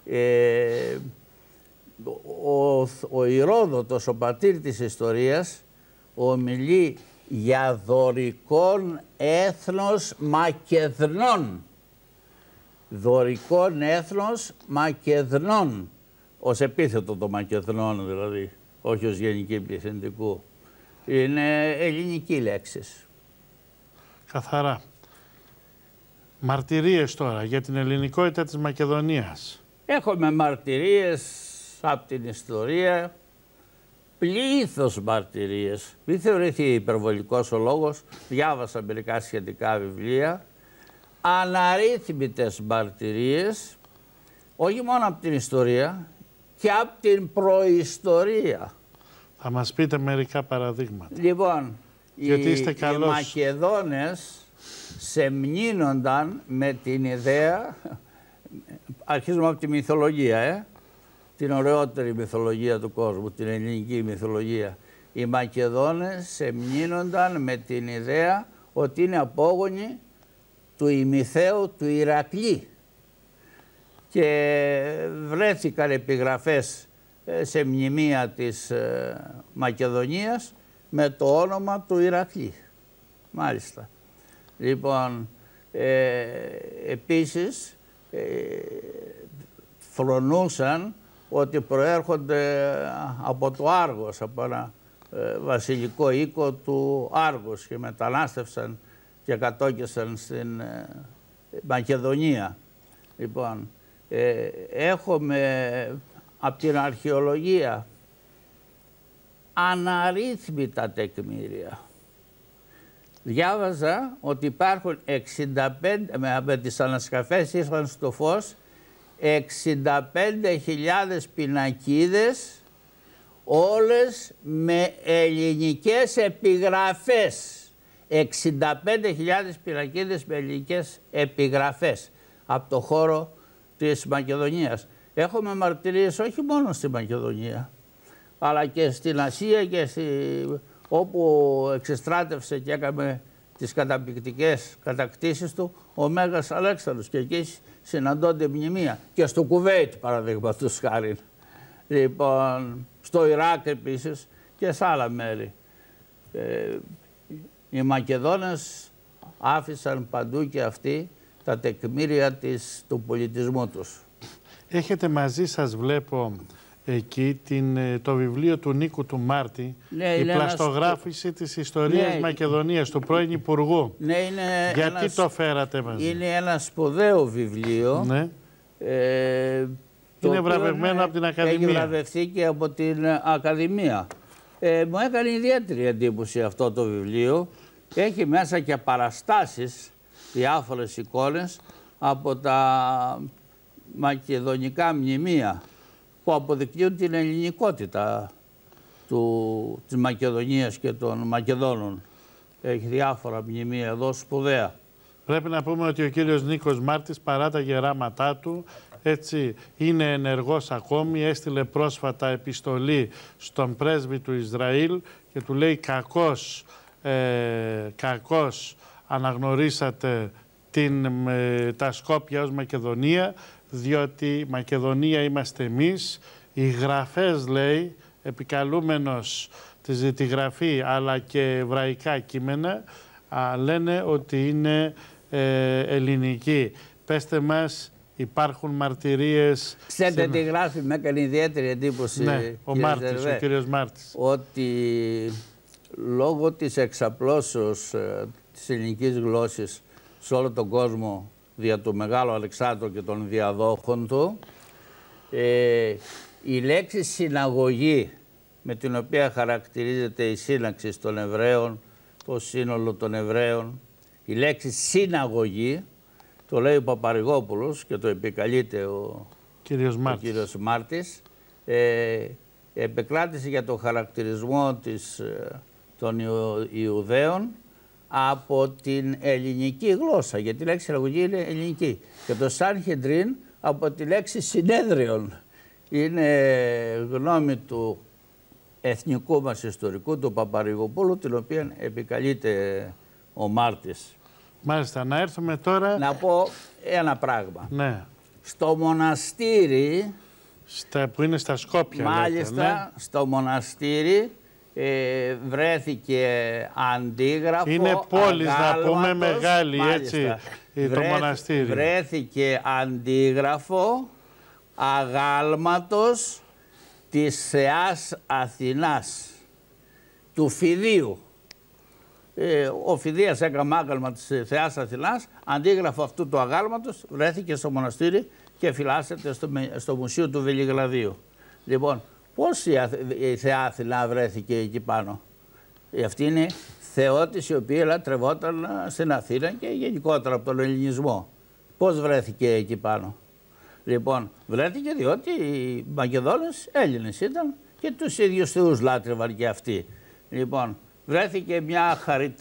Ο Ηρόδοτος, ο πατήρ της ιστορίας, ομιλεί για δωρικών έθνος Μακεδνών. Δωρικών έθνος Μακεδνών. Ως επίθετο το Μακεδνών δηλαδή, όχι ως γενική πληθυντικού. Είναι ελληνική λέξη. Καθαρά. Μαρτυρίες τώρα για την ελληνικότητα της Μακεδονίας. Έχουμε μαρτυρίες από την ιστορία, πλήθος μαρτυρίες. Μην θεωρηθεί υπερβολικός ο λόγος, διάβασα μερικά σχετικά βιβλία, αναρρύθμιτες μαρτυρίες, όχι μόνο από την ιστορία, και από την προϊστορία. Θα μας πείτε μερικά παραδείγματα. Λοιπόν, οι Μακεδόνες σεμνύνονταν με την ιδέα, αρχίζουμε από τη μυθολογία, την ωραιότερη μυθολογία του κόσμου, την ελληνική μυθολογία. Οι Μακεδόνες σεμνύνονταν με την ιδέα ότι είναι απόγονοι του ημιθέου του Ηρακλή. Και βρέθηκαν επιγραφές σε μνημεία της Μακεδονίας με το όνομα του Ηρακλή. Μάλιστα. Λοιπόν, επίσης φρονούσαν ότι προέρχονται από το Άργος, από ένα βασιλικό οίκο του Άργος και μετανάστευσαν και κατόκισαν στην Μακεδονία. Λοιπόν, έχουμε από την αρχαιολογία αναρρύθμιτα τεκμήρια. Διάβαζα ότι υπάρχουν 65, με τις ανασκαφές ήρθαν στο φως, 65.000 πινακίδες, όλες με ελληνικές επιγραφές. 65.000 πινακίδες με ελληνικές επιγραφές από το χώρο της Μακεδονίας. Έχουμε μαρτυρίες όχι μόνο στη Μακεδονία, αλλά και στην Ασία και όπου εξεστράτευσε και έκαμε τις καταπληκτικές κατακτήσεις του ο Μέγας Αλέξανδρος, και εκεί συναντώνται μνημεία. Και στο Κουβέιτ, παραδείγματος χάρη. Λοιπόν, στο Ιράκ επίσης και σε άλλα μέρη. Οι Μακεδόνες άφησαν παντού και αυτοί τα τεκμήρια του πολιτισμού τους. Έχετε μαζί σας, βλέπω, εκεί το βιβλίο του Νίκου του Μάρτη, ναι, η πλαστογράφηση της ιστορίας Μακεδονίας, του πρώην Υπουργού. Ναι, γιατί το φέρατε μαζί? Είναι ένα σπουδαίο βιβλίο. Ναι. Είναι βραβευμένο από την Ακαδημία. Έχει βραβευτεί και από την Ακαδημία. Μου έκανε ιδιαίτερη εντύπωση αυτό το βιβλίο. Έχει μέσα και παραστάσεις, διάφορες εικόνες από τα μακεδονικά μνημεία που αποδεικνύουν την ελληνικότητα της Μακεδονίας και των Μακεδόνων. Έχει διάφορα μνημεία εδώ σπουδαία. Πρέπει να πούμε ότι ο κύριος Νίκος Μάρτης, παρά τα γεράματά του, έτσι είναι ενεργός ακόμη. Έστειλε πρόσφατα επιστολή στον πρέσβη του Ισραήλ και του λέει κακώς αναγνωρίσατε τα Σκόπια ως Μακεδονία, διότι Μακεδονία είμαστε εμείς. Οι γραφές, λέει, επικαλούμενος τη γραφή αλλά και εβραϊκά κείμενα, λένε ότι είναι ελληνική. Πέστε μας, υπάρχουν μαρτυρίες... Ξέρετε τι γράφει, με έκανε ιδιαίτερη εντύπωση, ναι, ο κύριος Μάρτης. Ότι λόγω της εξαπλώσεως της ελληνικής γλώσσης σε όλο τον κόσμο δια του Μεγάλου Αλεξάνδρου και των διαδόχων του, η λέξη συναγωγή, με την οποία χαρακτηρίζεται η σύναξη των Εβραίων, το σύνολο των Εβραίων, η λέξη συναγωγή, το λέει ο Παπαρηγόπουλος και το επικαλείται ο κύριος Μάρτης, επεκράτησε για το χαρακτηρισμό των Ιουδαίων από την ελληνική γλώσσα, γιατί η λέξη συναγωγή είναι ελληνική. Και το Σάνχεντριν από τη λέξη συνέδριον. Είναι γνώμη του εθνικού μας ιστορικού, του Παπαρηγοπούλου, την οποία επικαλείται ο Μάρτης. Μάλιστα, να έρθουμε τώρα... Να πω ένα πράγμα. Ναι. Στο μοναστήρι... που είναι στα Σκόπια. Μάλιστα, λέτε, ναι. Στο μοναστήρι βρέθηκε αντίγραφο. Είναι πόλης, να πούμε, μεγάλη, μάλιστα, έτσι, το μοναστήρι. Βρέθηκε αντίγραφο αγάλματος της Θεάς Αθηνάς, του Φιδίου. Ο Φιδίας έκανε άγαλμα της Θεάς Αθηνάς, αντίγραφο αυτού του αγάλματος βρέθηκε στο μοναστήρι και φυλάσσεται στο Μουσείο του Βελιγραδίου. Λοιπόν, πώς η Θεά Αθηνά βρέθηκε εκεί πάνω? Αυτή είναι θεότης η οποία λατρευόταν στην Αθήνα και γενικότερα από τον ελληνισμό. Πώς βρέθηκε εκεί πάνω? Λοιπόν, βρέθηκε διότι οι Μακεδόνες Έλληνες ήταν και τους ίδιους θεούς λάτρευαν και αυτοί. Λοιπόν, βρέθηκε μια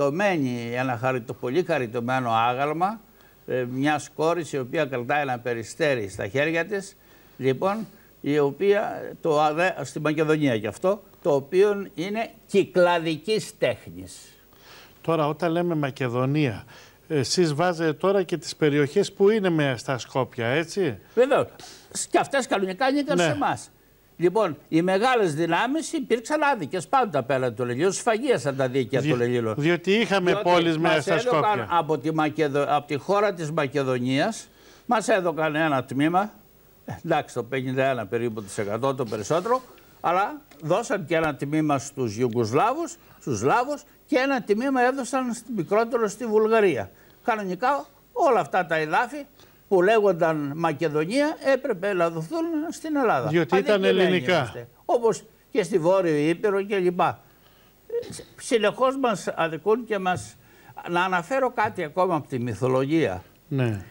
ένα πολύ χαριτωμένο άγαλμα μιας κόρης η οποία κρατάει ένα περιστέρι στα χέρια της, λοιπόν, η οποία στη Μακεδονία γι' αυτό, το οποίο είναι κυκλαδικής τέχνης. Τώρα όταν λέμε Μακεδονία, εσείς βάζετε τώρα και τις περιοχές που είναι μέσα στα Σκόπια, έτσι? Βεβαίως. Και αυτές κανονικά ανήκαν σε εμάς. Λοιπόν, οι μεγάλες δυνάμεις υπήρξαν άδικες πάντα απέναντι του Ελλήνου, σφαγίασαν τα δίκαια του Ελλήνου. Διότι είχαμε πόλεις μέσα στα Σκόπια. Από τη χώρα της Μακεδονίας μας έδωκαν ένα τμήμα, εντάξει το 51 περίπου % το περισσότερο, αλλά δώσαν και ένα τμήμα στους Ιουγκοσλάβους, στους Σλάβους, και ένα τμήμα έδωσαν μικρότερο στη Βουλγαρία. Κανονικά όλα αυτά τα εδάφη που λέγονταν Μακεδονία έπρεπε να δοθούν στην Ελλάδα. Διότι ήταν ελληνικά. Είμαστε. Όπως και στη Βόρειο Ήπειρο κλπ. Συνεχώς μας αδικούν και μας... Να αναφέρω κάτι ακόμα από τη μυθολογία. Ναι.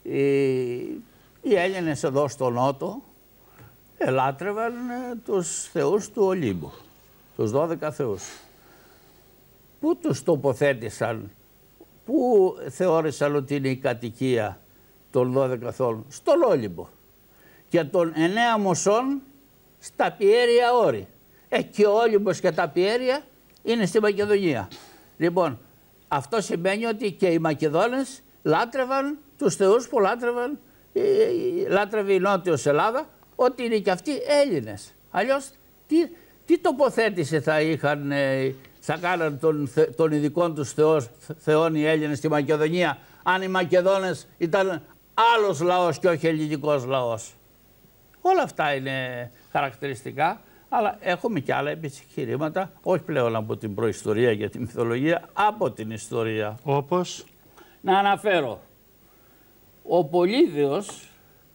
Οι Έλληνες εδώ στο Νότο ελάτρευαν τους θεούς του Ολύμπου, τους 12 θεούς. Πού τους τοποθέτησαν, πού θεώρησαν ότι είναι η κατοικία των 12 θεών? Στον Όλυμπο. Και των 9 μουσών στα Πιέρια όρη. Και ο Όλυμπος και τα Πιέρια είναι στη Μακεδονία. Λοιπόν, αυτό σημαίνει ότι και οι Μακεδόνες λάτρευαν τους θεούς που λάτρευε η Νότιος Ελλάδα, ότι είναι και αυτοί Έλληνες. Αλλιώς τι τοποθέτηση θα κάναν των ειδικών τους θεών οι Έλληνες στη Μακεδονία, αν οι Μακεδόνες ήταν άλλος λαός και όχι ελληνικός λαός? Όλα αυτά είναι χαρακτηριστικά, αλλά έχουμε και άλλα επιχειρήματα, όχι πλέον από την προϊστορία και τη μυθολογία, από την ιστορία. Όπως? Να αναφέρω, ο Πολύδεος,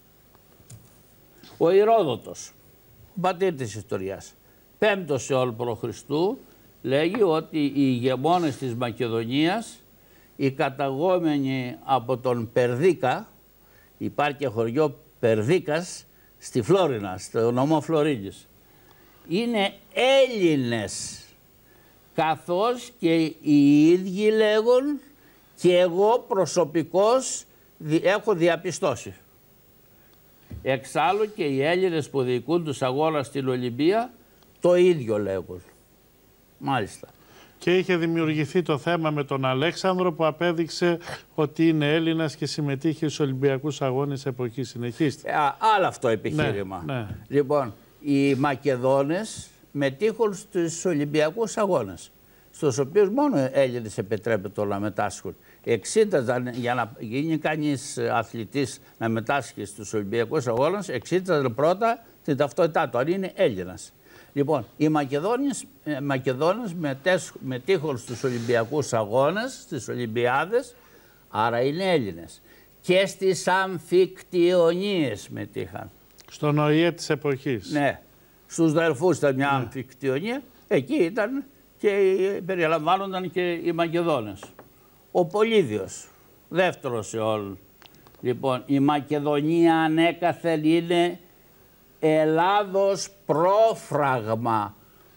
ο Ηρόδοτος, ο πατήρ της ιστορίας, 5ο αιώνα π.Χ. λέγει ότι οι ηγεμόνες της Μακεδονίας, οι καταγόμενοι από τον Περδίκα, υπάρχει και χωριό Περδίκας στη Φλόρινα, στο νομό Φλωρίνης, είναι Έλληνες, καθώς και οι ίδιοι λέγουν και εγώ προσωπικώς έχω διαπιστώσει. Εξάλλου και οι Έλληνες που διοικούν τους αγώνες στην Ολυμπία το ίδιο λέγουν. Μάλιστα. Και είχε δημιουργηθεί το θέμα με τον Αλέξανδρο που απέδειξε ότι είναι Έλληνας και συμμετείχε στους Ολυμπιακούς Αγώνες εποχής. Συνεχίστε. Άλλο αυτό επιχείρημα. Ναι, ναι. Λοιπόν, οι Μακεδόνες μετήχουν στους Ολυμπιακούς Αγώνες, στους οποίους μόνο Έλληνες επιτρέπεται να μετάσχουν. Εξήταζαν, για να γίνει κανείς αθλητής να μετάσχει στους Ολυμπιακούς Αγώνες, εξήταζαν πρώτα την ταυτότητά του, αν είναι Έλληνας. Λοιπόν, οι Μακεδόνες μετήχουν στους Ολυμπιακούς Αγώνες, στις Ολυμπιάδες, άρα είναι Έλληνες. Και στις Αμφικτιονίες μετήχαν. Στον ΟΗΕ της εποχής. Ναι, στους Δελφούς ήταν μια Αμφικτιονία, εκεί ήταν και περιλαμβάνονταν και οι Μακεδόνες. Ο Πολύδειος, 2ο αιώνα. Λοιπόν, η Μακεδονία ανέκαθεν είναι Ελλάδος πρόφραγμα,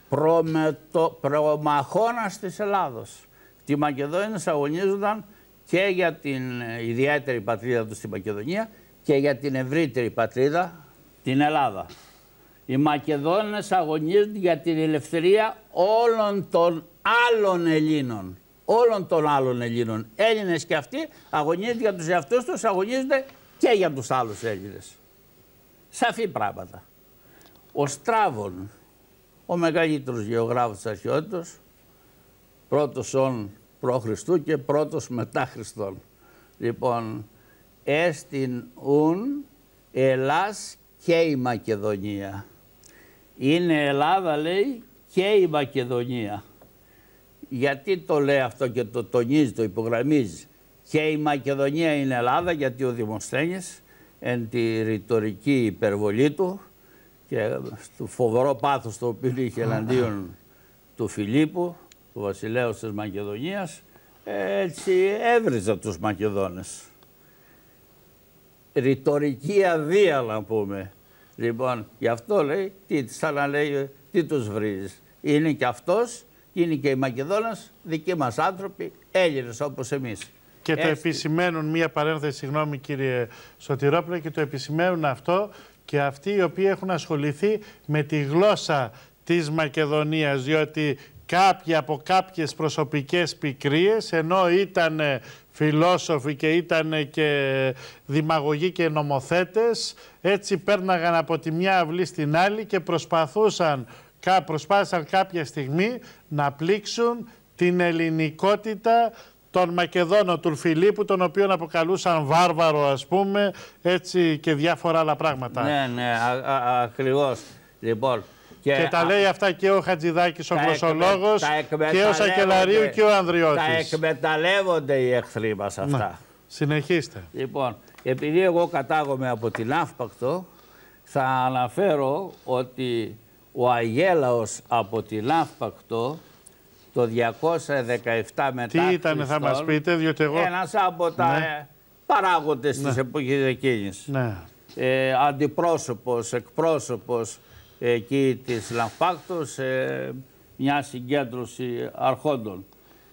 προμαχώνας της Ελλάδος. Οι Μακεδόνες αγωνίζονταν και για την ιδιαίτερη πατρίδα τους στη Μακεδονία και για την ευρύτερη πατρίδα, την Ελλάδα. Οι Μακεδόνες αγωνίζονται για την ελευθερία όλων των άλλων Ελλήνων. Όλων των άλλων Ελλήνων. Έλληνες και αυτοί αγωνίζονται για τους εαυτούς τους, αγωνίζονται και για τους άλλους Έλληνες. Σαφή πράγματα. Ο Στράβων, ο μεγαλύτερος γεωγράφος της αρχαιότητας, 1ο αιώνα π.Χ. και 1ο μετά Χριστόν. Λοιπόν, έστιν ουν Ελλάς και η Μακεδονία. Είναι Ελλάδα, λέει, και η Μακεδονία. Γιατί το λέει αυτό και το τονίζει, το υπογραμμίζει? Και η Μακεδονία είναι Ελλάδα, γιατί ο Δημοσθένης εν τη ρητορική υπερβολή του και στο φοβερό πάθος το οποίο είχε εναντίον του Φιλίππου, του βασιλέως της Μακεδονίας, έτσι έβριζε τους Μακεδόνες. Ρητορική αδεία, να πούμε. Λοιπόν, γι' αυτό λέει, σαν να λέει, τι τους βρίζεις? Είναι και αυτός, είναι και οι Μακεδόνες, δικοί μας άνθρωποι, Έλληνες όπως εμείς. Και το επισημαίνουν, μία παρένθεση, συγγνώμη κύριε Σωτηρόπουλε, και το επισημαίνουν αυτό και αυτοί οι οποίοι έχουν ασχοληθεί με τη γλώσσα της Μακεδονίας, διότι κάποιοι από κάποιες προσωπικές πικρίες, ενώ ήταν φιλόσοφοι και ήταν και δημαγωγοί και νομοθέτες, έτσι πέρναγαν από τη μια αυλή στην άλλη και προσπάθησαν κάποια στιγμή να πλήξουν την ελληνικότητα των Μακεδόνων, του Φιλίππου, τον οποίον αποκαλούσαν βάρβαρο, ας πούμε, έτσι και διάφορα άλλα πράγματα. Ναι, ναι, ακριβώς. Λοιπόν, και τα λέει αυτά και ο Χατζηδάκης, ο γλωσσολόγος, και ο Σακελαρίου και ο Ανδριώτης. Τα εκμεταλλεύονται οι εχθροί μας αυτά. Να, συνεχίστε. Λοιπόν, επειδή εγώ κατάγομαι από την Αύπακτο, θα αναφέρω ότι ο Αγέλαος από την Αύπακτο το 217 μετά τι ήταν, θα μας πείτε, διότι εγώ... ένας από τα παράγοντες της εποχής εκείνης. Ναι. Αντιπρόσωπος, εκπρόσωπος εκεί της Λαμφάκτος, μια συγκέντρωση αρχόντων,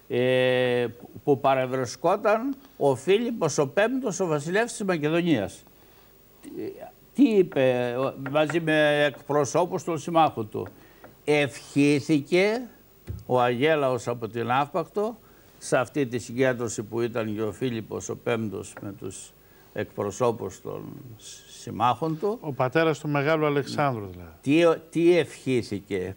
που παρευρισκόταν ο Φίλιππος ο Πέμπτος, ο βασιλεύς της Μακεδονίας. Τι είπε μαζί με εκπροσώπους των συμμάχων του? Ευχήθηκε ο Αγέλαος από την Αύπακτο σε αυτή τη συγκέντρωση που ήταν και ο Φίλιππος ο Πέμπτος με τους εκπροσώπους των συμμάχων του. Ο πατέρας του Μεγάλου Αλεξάνδρου δηλαδή. Τι ευχήθηκε?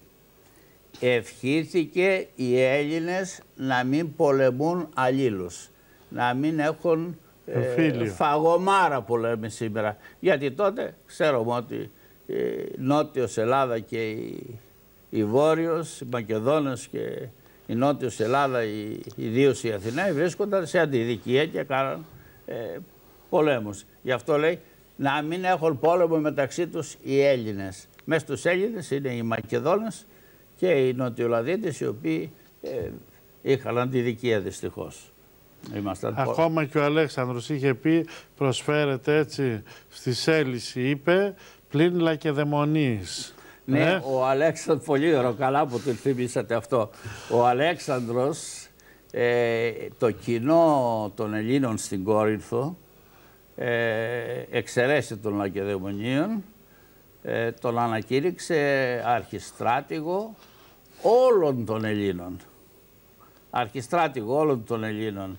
Ευχήθηκε οι Έλληνες να μην πολεμούν αλλήλους, να μην έχουν φαγωμάρα που λέμε σήμερα. Γιατί τότε ξέρουμε ότι Νότιος Ελλάδα και η Βόρειος, οι Μακεδόνες και η Νότιος Ελλάδα, ιδίως η Αθηναίοι, βρίσκονταν σε αντιδικία και κάναν πολέμους. Γι' αυτό λέει να μην έχουν πόλεμο μεταξύ τους οι Έλληνες. Μέσα στους Έλληνες είναι οι Μακεδόνες και οι Νοτιολαδίτες, οι οποίοι είχαν αντιδικία δυστυχώς. Ακόμα και ο Αλέξανδρος είχε πει, προσφέρεται έτσι στη Σέληση, είπε, πλην Λακεδαιμονής. Ναι, ο Αλέξανδρος, πολύ ωραίο, καλά που του θυμήσατε αυτό. Ο Αλέξανδρος, το κοινό των Ελλήνων στην Κόρινθο, εξαιρέσει των Λακεδαιμονίων, τον ανακήρυξε αρχιστράτηγο όλων των Ελλήνων. Αρχιστράτηγο όλων των Ελλήνων,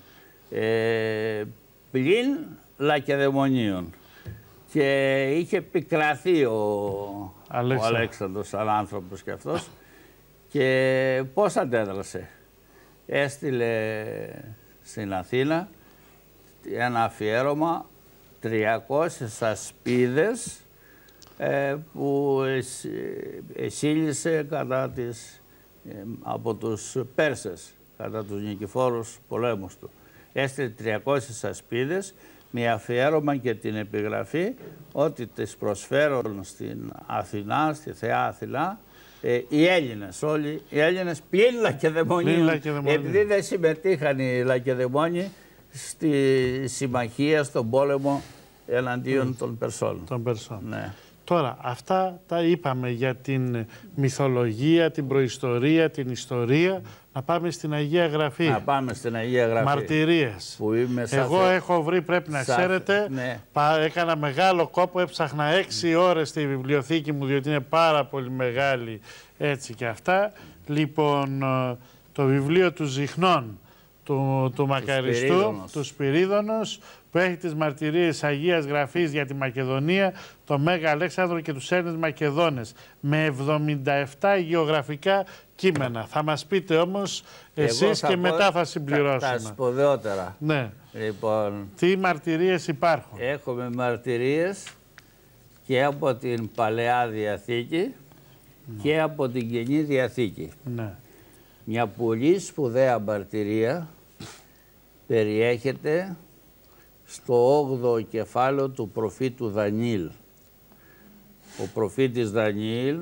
πλην Λακεδαιμονίων. Και είχε πικραθεί ο Αλέξανδρος σαν άνθρωπος και αυτός. Και πώς αντέδρασε? Έστειλε στην Αθήνα ένα αφιέρωμα 300 ασπίδες που εσύλισε από τους Πέρσες κατά τους νικηφόρους πολέμους του. Έστειλε 300 ασπίδες με αφιέρωμα και την επιγραφή ότι τις προσφέρουν στην Αθηνά, στη Θεά Αθηνά, οι Έλληνες, όλοι οι Έλληνες πλην Λακεδαιμονίων, επειδή δεν συμμετείχαν οι Λακεδαιμόνοι στη συμμαχία, στον πόλεμο εναντίον των Περσών. Ναι. Τώρα, αυτά τα είπαμε για την μυθολογία, την προϊστορία, την ιστορία. Να πάμε στην Αγία Γραφή. Να πάμε στην Αγία Γραφή. Μαρτυρίες. Που είμαι Εγώ έχω βρει, πρέπει να ξέρετε, ναι. Έκανα μεγάλο κόπο, έψαχνα 6 ώρες στη βιβλιοθήκη μου, διότι είναι πάρα πολύ μεγάλη έτσι και αυτά. Λοιπόν, το βιβλίο του Ζιχνών, του Μακαριστού, του Σπυρίδωνος, που έχει τις μαρτυρίες Αγίας Γραφής για τη Μακεδονία, το Μέγα Αλέξανδρο και τους Έλληνες Μακεδόνες, με 77 γεωγραφικά κείμενα. Θα μας πείτε όμως εσείς και μετά θα συμπληρώσουμε. Τα σπουδαιότερα. Ναι. Λοιπόν, τι μαρτυρίες υπάρχουν? Έχουμε μαρτυρίες και από την Παλαιά Διαθήκη και από την Καινή Διαθήκη. Ναι. Μια πολύ σπουδαία μαρτυρία περιέχεται στο 8ο κεφάλαιο του προφήτου Δανιήλ. Ο προφήτης Δανιήλ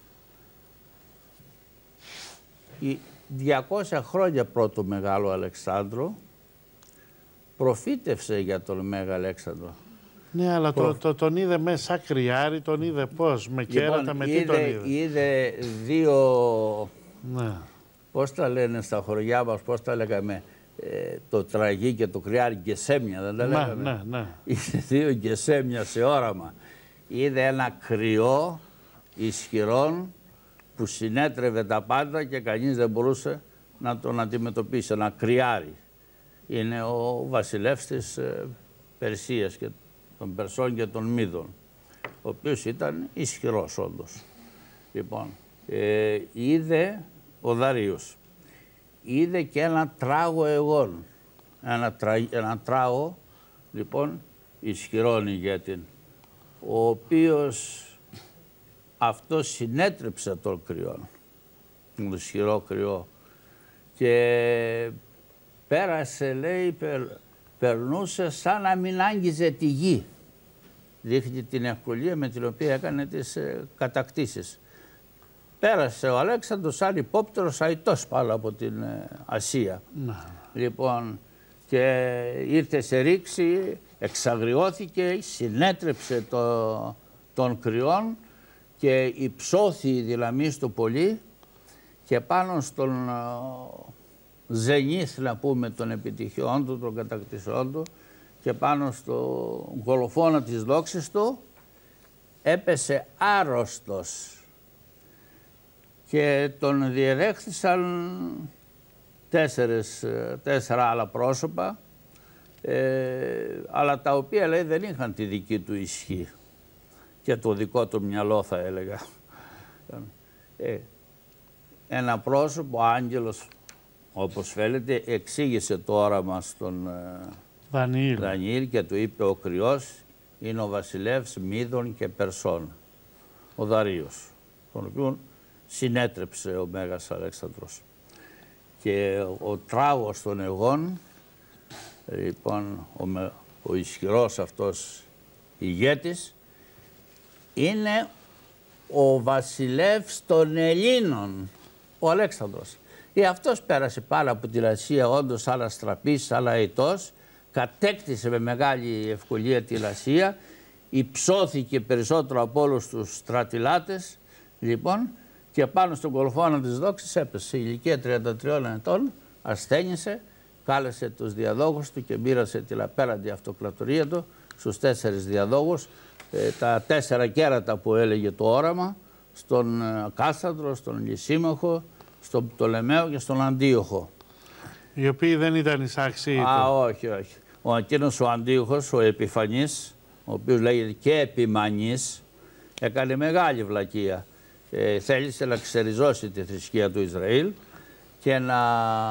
200 χρόνια πρώτο Μεγάλο Αλεξάνδρο προφήτευσε για τον Μέγα Αλέξανδρο. Ναι, αλλά τον είδε μέσα σαν κρυάρι, τον είδε πώς, με κέρατα, με τι τον είδε? Είδε δύο, ναι. Πώς τα λένε στα χωριά μας, πώς τα λέγαμε, το τραγί και το κρυάρι, γκεσέμια, δεν τα λέγαμε? Ναι. Είδε δύο γκεσέμια σε όραμα. Είδε ένα κρυό ισχυρόν που συνέτρεβε τα πάντα και κανείς δεν μπορούσε να τον αντιμετωπίσει. Ένα κρυάρι. Είναι ο βασιλεύς της Περσίας και των Περσών και των Μίδων, ο οποίος ήταν ισχυρός όντως. Λοιπόν, είδε ο Δαρίος. Είδε και ένα τράγο αιγών. Ένα τράγο, λοιπόν, ισχυρόν ηγέτην, ο οποίος αυτό συνέτρεψε τον κρυόν, τον ισχυρό κρυό, και πέρασε, λέει, περνούσε σαν να μην άγγιζε τη γη. Δείχνει την ευκολία με την οποία έκανε τις κατακτήσεις. Πέρασε ο Αλέξανδρος σαν υπόπτερος αητός πάνω από την Ασία. Λοιπόν, και ήρθε σε ρήξη, εξαγριώθηκε, συνέτρεψε τον κρυόν και υψώθη η δύναμή του πολύ, και πάνω στον ζενήθ, να πούμε, των επιτυχιών του, των κατακτησεών του, και πάνω στο κολοφόνα της δόξης του έπεσε άρρωστος και τον διεδέχθησαν 4 άλλα πρόσωπα, αλλά τα οποία, λέει, δεν είχαν τη δική του ισχύ και το δικό του μυαλό, θα έλεγα. Ένα πρόσωπο, ο άγγελος, όπως φαίνεται, εξήγησε το όραμα στον Δανιήλ και του είπε: ο κρυός είναι ο βασιλεύς Μίδων και Περσών. ο Δαρείος, τον οποίο συνέτρεψε ο Μέγας Αλέξανδρος. Και ο τράγος των εγών, λοιπόν, ο ισχυρός αυτός ηγέτης, είναι ο βασιλεύς των Ελλήνων, ο Αλέξανδρος. Αυτός πέρασε πάρα από την Ασία, όντως άλλα στραπής, άλλα αητός, κατέκτησε με μεγάλη ευκολία την Ασία, υψώθηκε περισσότερο από όλους τους στρατιλάτες, λοιπόν, και πάνω στον κολοφόνα της δόξης έπεσε σε ηλικία 33 ετών, ασθένησε, κάλεσε τους διαδόχους του και μοίρασε την απέραντη αυτοκρατορία του στους 4 διαδόχους, τα 4 κέρατα που έλεγε το όραμα, στον Κάσανδρο, στον Λυσίμαχο, στον Πτολεμαίο και στον Αντίοχο. Οι οποίοι δεν ήταν εισάξιοι. Όχι, όχι. Εκείνος ο Αντίοχος, ο Επιφανής, ο οποίος λέγεται και Επιμανής, έκανε μεγάλη βλακεία. Θέλησε να ξεριζώσει τη θρησκεία του Ισραήλ και να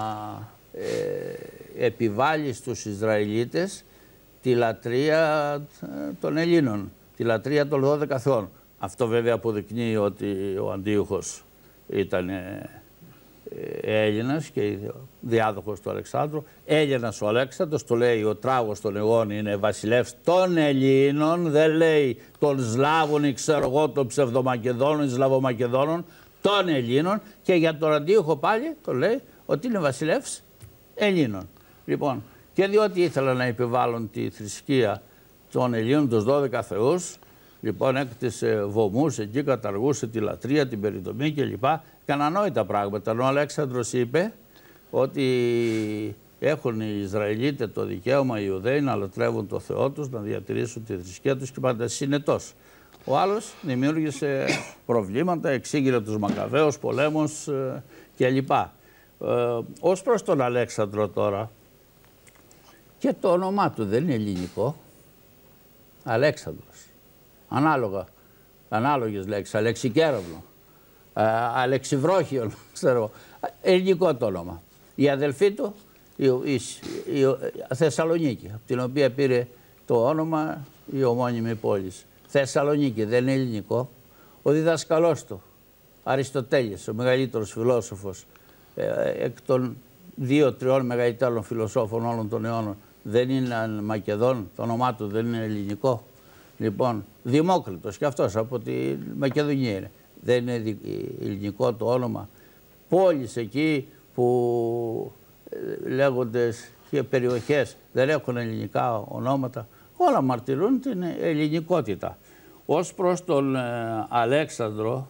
επιβάλλει στους Ισραηλίτες τη λατρεία των Ελλήνων, τη λατρεία των 12 θεών. Αυτό βέβαια αποδεικνύει ότι ο Αντίοχος ήταν Έλληνας και διάδοχος του Αλεξάνδρου. Έλληνας ο Αλέξανδρος, το λέει ο τράγος των εγών, είναι βασιλεύς των Ελλήνων, δεν λέει των Σλάβων ή ξέρω εγώ των ψευδομακεδόνων ή Σλαβομακεδόνων, των Ελλήνων, και για τον Αντίοχο πάλι το λέει ότι είναι βασιλεύς Ελλήνων. Λοιπόν, και διότι ήθελαν να επιβάλλουν τη θρησκεία των Ελλήνων, τους 12 θεούς, λοιπόν έκτισε βωμούς, εκεί καταργούσε τη λατρεία, την περιτομή κλπ. Κανανόητα πράγματα. Ο Αλέξανδρος είπε ότι έχουν οι Ισραηλίτες το δικαίωμα, οι Ιουδαίοι, να λατρεύουν το Θεό τους, να διατηρήσουν τη θρησκεία τους και πάντα συνετός. Ο άλλος δημιούργησε προβλήματα, εξήγηλε τους Μακαβαίους, πολέμους κλπ. Ως προς τον Αλέξανδρο τώρα, και το όνομά του δεν είναι ελληνικό. Αλέξανδρος. Ανάλογες λέξεις, αλεξικέραυνο, αλεξιβρόχιον, ξέρω, ελληνικό το όνομα. Η αδελφή του, η Θεσσαλονίκη, από την οποία πήρε το όνομα η ομώνυμη πόλη. Θεσσαλονίκη, δεν είναι ελληνικό. Ο διδασκαλός του, Αριστοτέλης, ο μεγαλύτερος φιλόσοφος, εκ των 2-3 μεγαλύτερων φιλοσόφων όλων των αιώνων, δεν είναι Μακεδόν, το όνομά του δεν είναι ελληνικό. Λοιπόν, Δημόκριτος και αυτός από τη Μακεδονία είναι. Δεν είναι ελληνικό το όνομα. Πόλεις εκεί που λέγονται και περιοχές δεν έχουν ελληνικά ονόματα, όλα μαρτυρούν την ελληνικότητα. Ως προς τον Αλέξανδρο,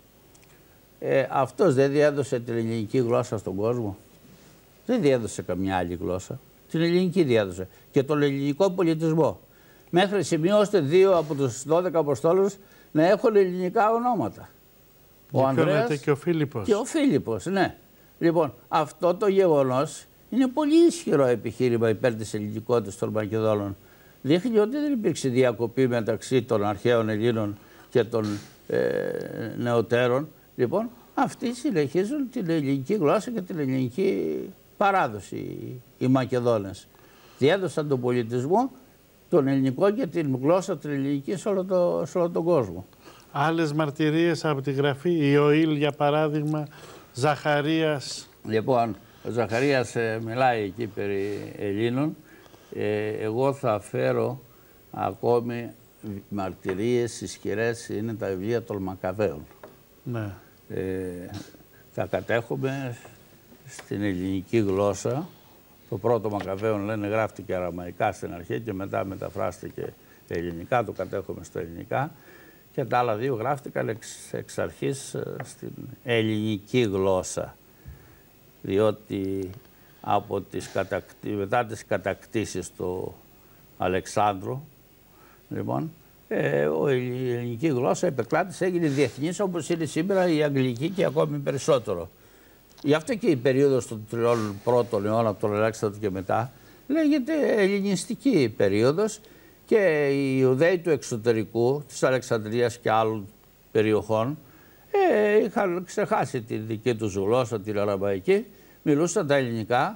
αυτός δεν διέδωσε την ελληνική γλώσσα στον κόσμο. Δεν διέδωσε καμιά άλλη γλώσσα. Την ελληνική διέδωσε. Και τον ελληνικό πολιτισμό. Μέχρι σημείο ώστε 2 από τους 12 Αποστόλους να έχουν ελληνικά ονόματα. Ο Ανδρέας και ο Φίλιππος. Και ο Φίλιππος, ναι. Λοιπόν, αυτό το γεγονός είναι πολύ ισχυρό επιχείρημα υπέρ της ελληνικότητας των Μακεδόνων. Δείχνει ότι δεν υπήρξε διακοπή μεταξύ των αρχαίων Ελλήνων και των νεωτέρων. Λοιπόν, αυτοί συνεχίζουν την ελληνική γλώσσα και την ελληνική παράδοση, οι Μακεδόνες. Διέδωσαν τον πολιτισμό, τον ελληνικό και την γλώσσα την ελληνική σε όλο τον κόσμο. Άλλες μαρτυρίες από τη Γραφή, Ιωήλ για παράδειγμα, Ζαχαρίας. Λοιπόν, ο Ζαχαρίας μιλάει εκεί περί Ελλήνων. Εγώ θα φέρω ακόμη μαρτυρίες ισχυρές, είναι τα βιβλία των Μακαβαίων. Ναι. Τα κατέχουμε στην ελληνική γλώσσα. Το πρώτο Μακαβαίων λένε γράφτηκε αραμαϊκά στην αρχή και μετά μεταφράστηκε ελληνικά, το κατέχουμε στα ελληνικά. Και τα άλλα 2 γράφτηκαν εξ αρχής στην ελληνική γλώσσα. Διότι από μετά τις κατακτήσεις του Αλεξάνδρου, λοιπόν, η ελληνική γλώσσα επεκλάτησε, έγινε διεθνής όπως είναι σήμερα η αγγλική και ακόμη περισσότερο. Γι' αυτό και η περίοδος των 3 πρώτων αιώνων από τον Αλέξανδρο και μετά λέγεται ελληνιστική περίοδος και οι Ιουδαίοι του εξωτερικού, της Αλεξανδρίας και άλλων περιοχών είχαν ξεχάσει τη δική τους γλώσσα, την αραμαϊκή, μιλούσαν τα ελληνικά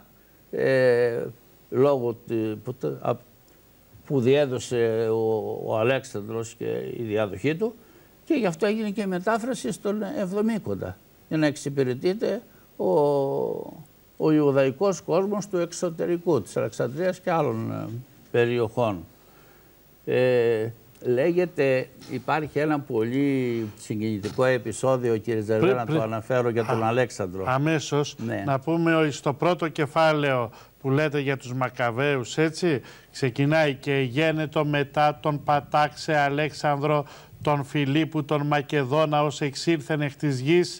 λόγω που διέδωσε ο Αλέξανδρος και η διαδοχή του Και γι' αυτό έγινε και η μετάφραση στον Εβδομήκοντα, για να εξυπηρετείται ο Ιουδαϊκός κόσμος του εξωτερικού, της Αλεξανδρίας και άλλων περιοχών. Λέγεται, υπάρχει ένα πολύ συγκινητικό επεισόδιο, κύριε Ζερβέ, να το αναφέρω για τον Αλέξανδρο. Αμέσως, ναι. Να πούμε στο πρώτο κεφάλαιο που λέτε για τους Μακαβαίους, έτσι, ξεκινάει και γένετο μετά τον πατάξε Αλέξανδρο, τον Φιλίππου, τον Μακεδόνα, ως εξήλθεν εκ της γης,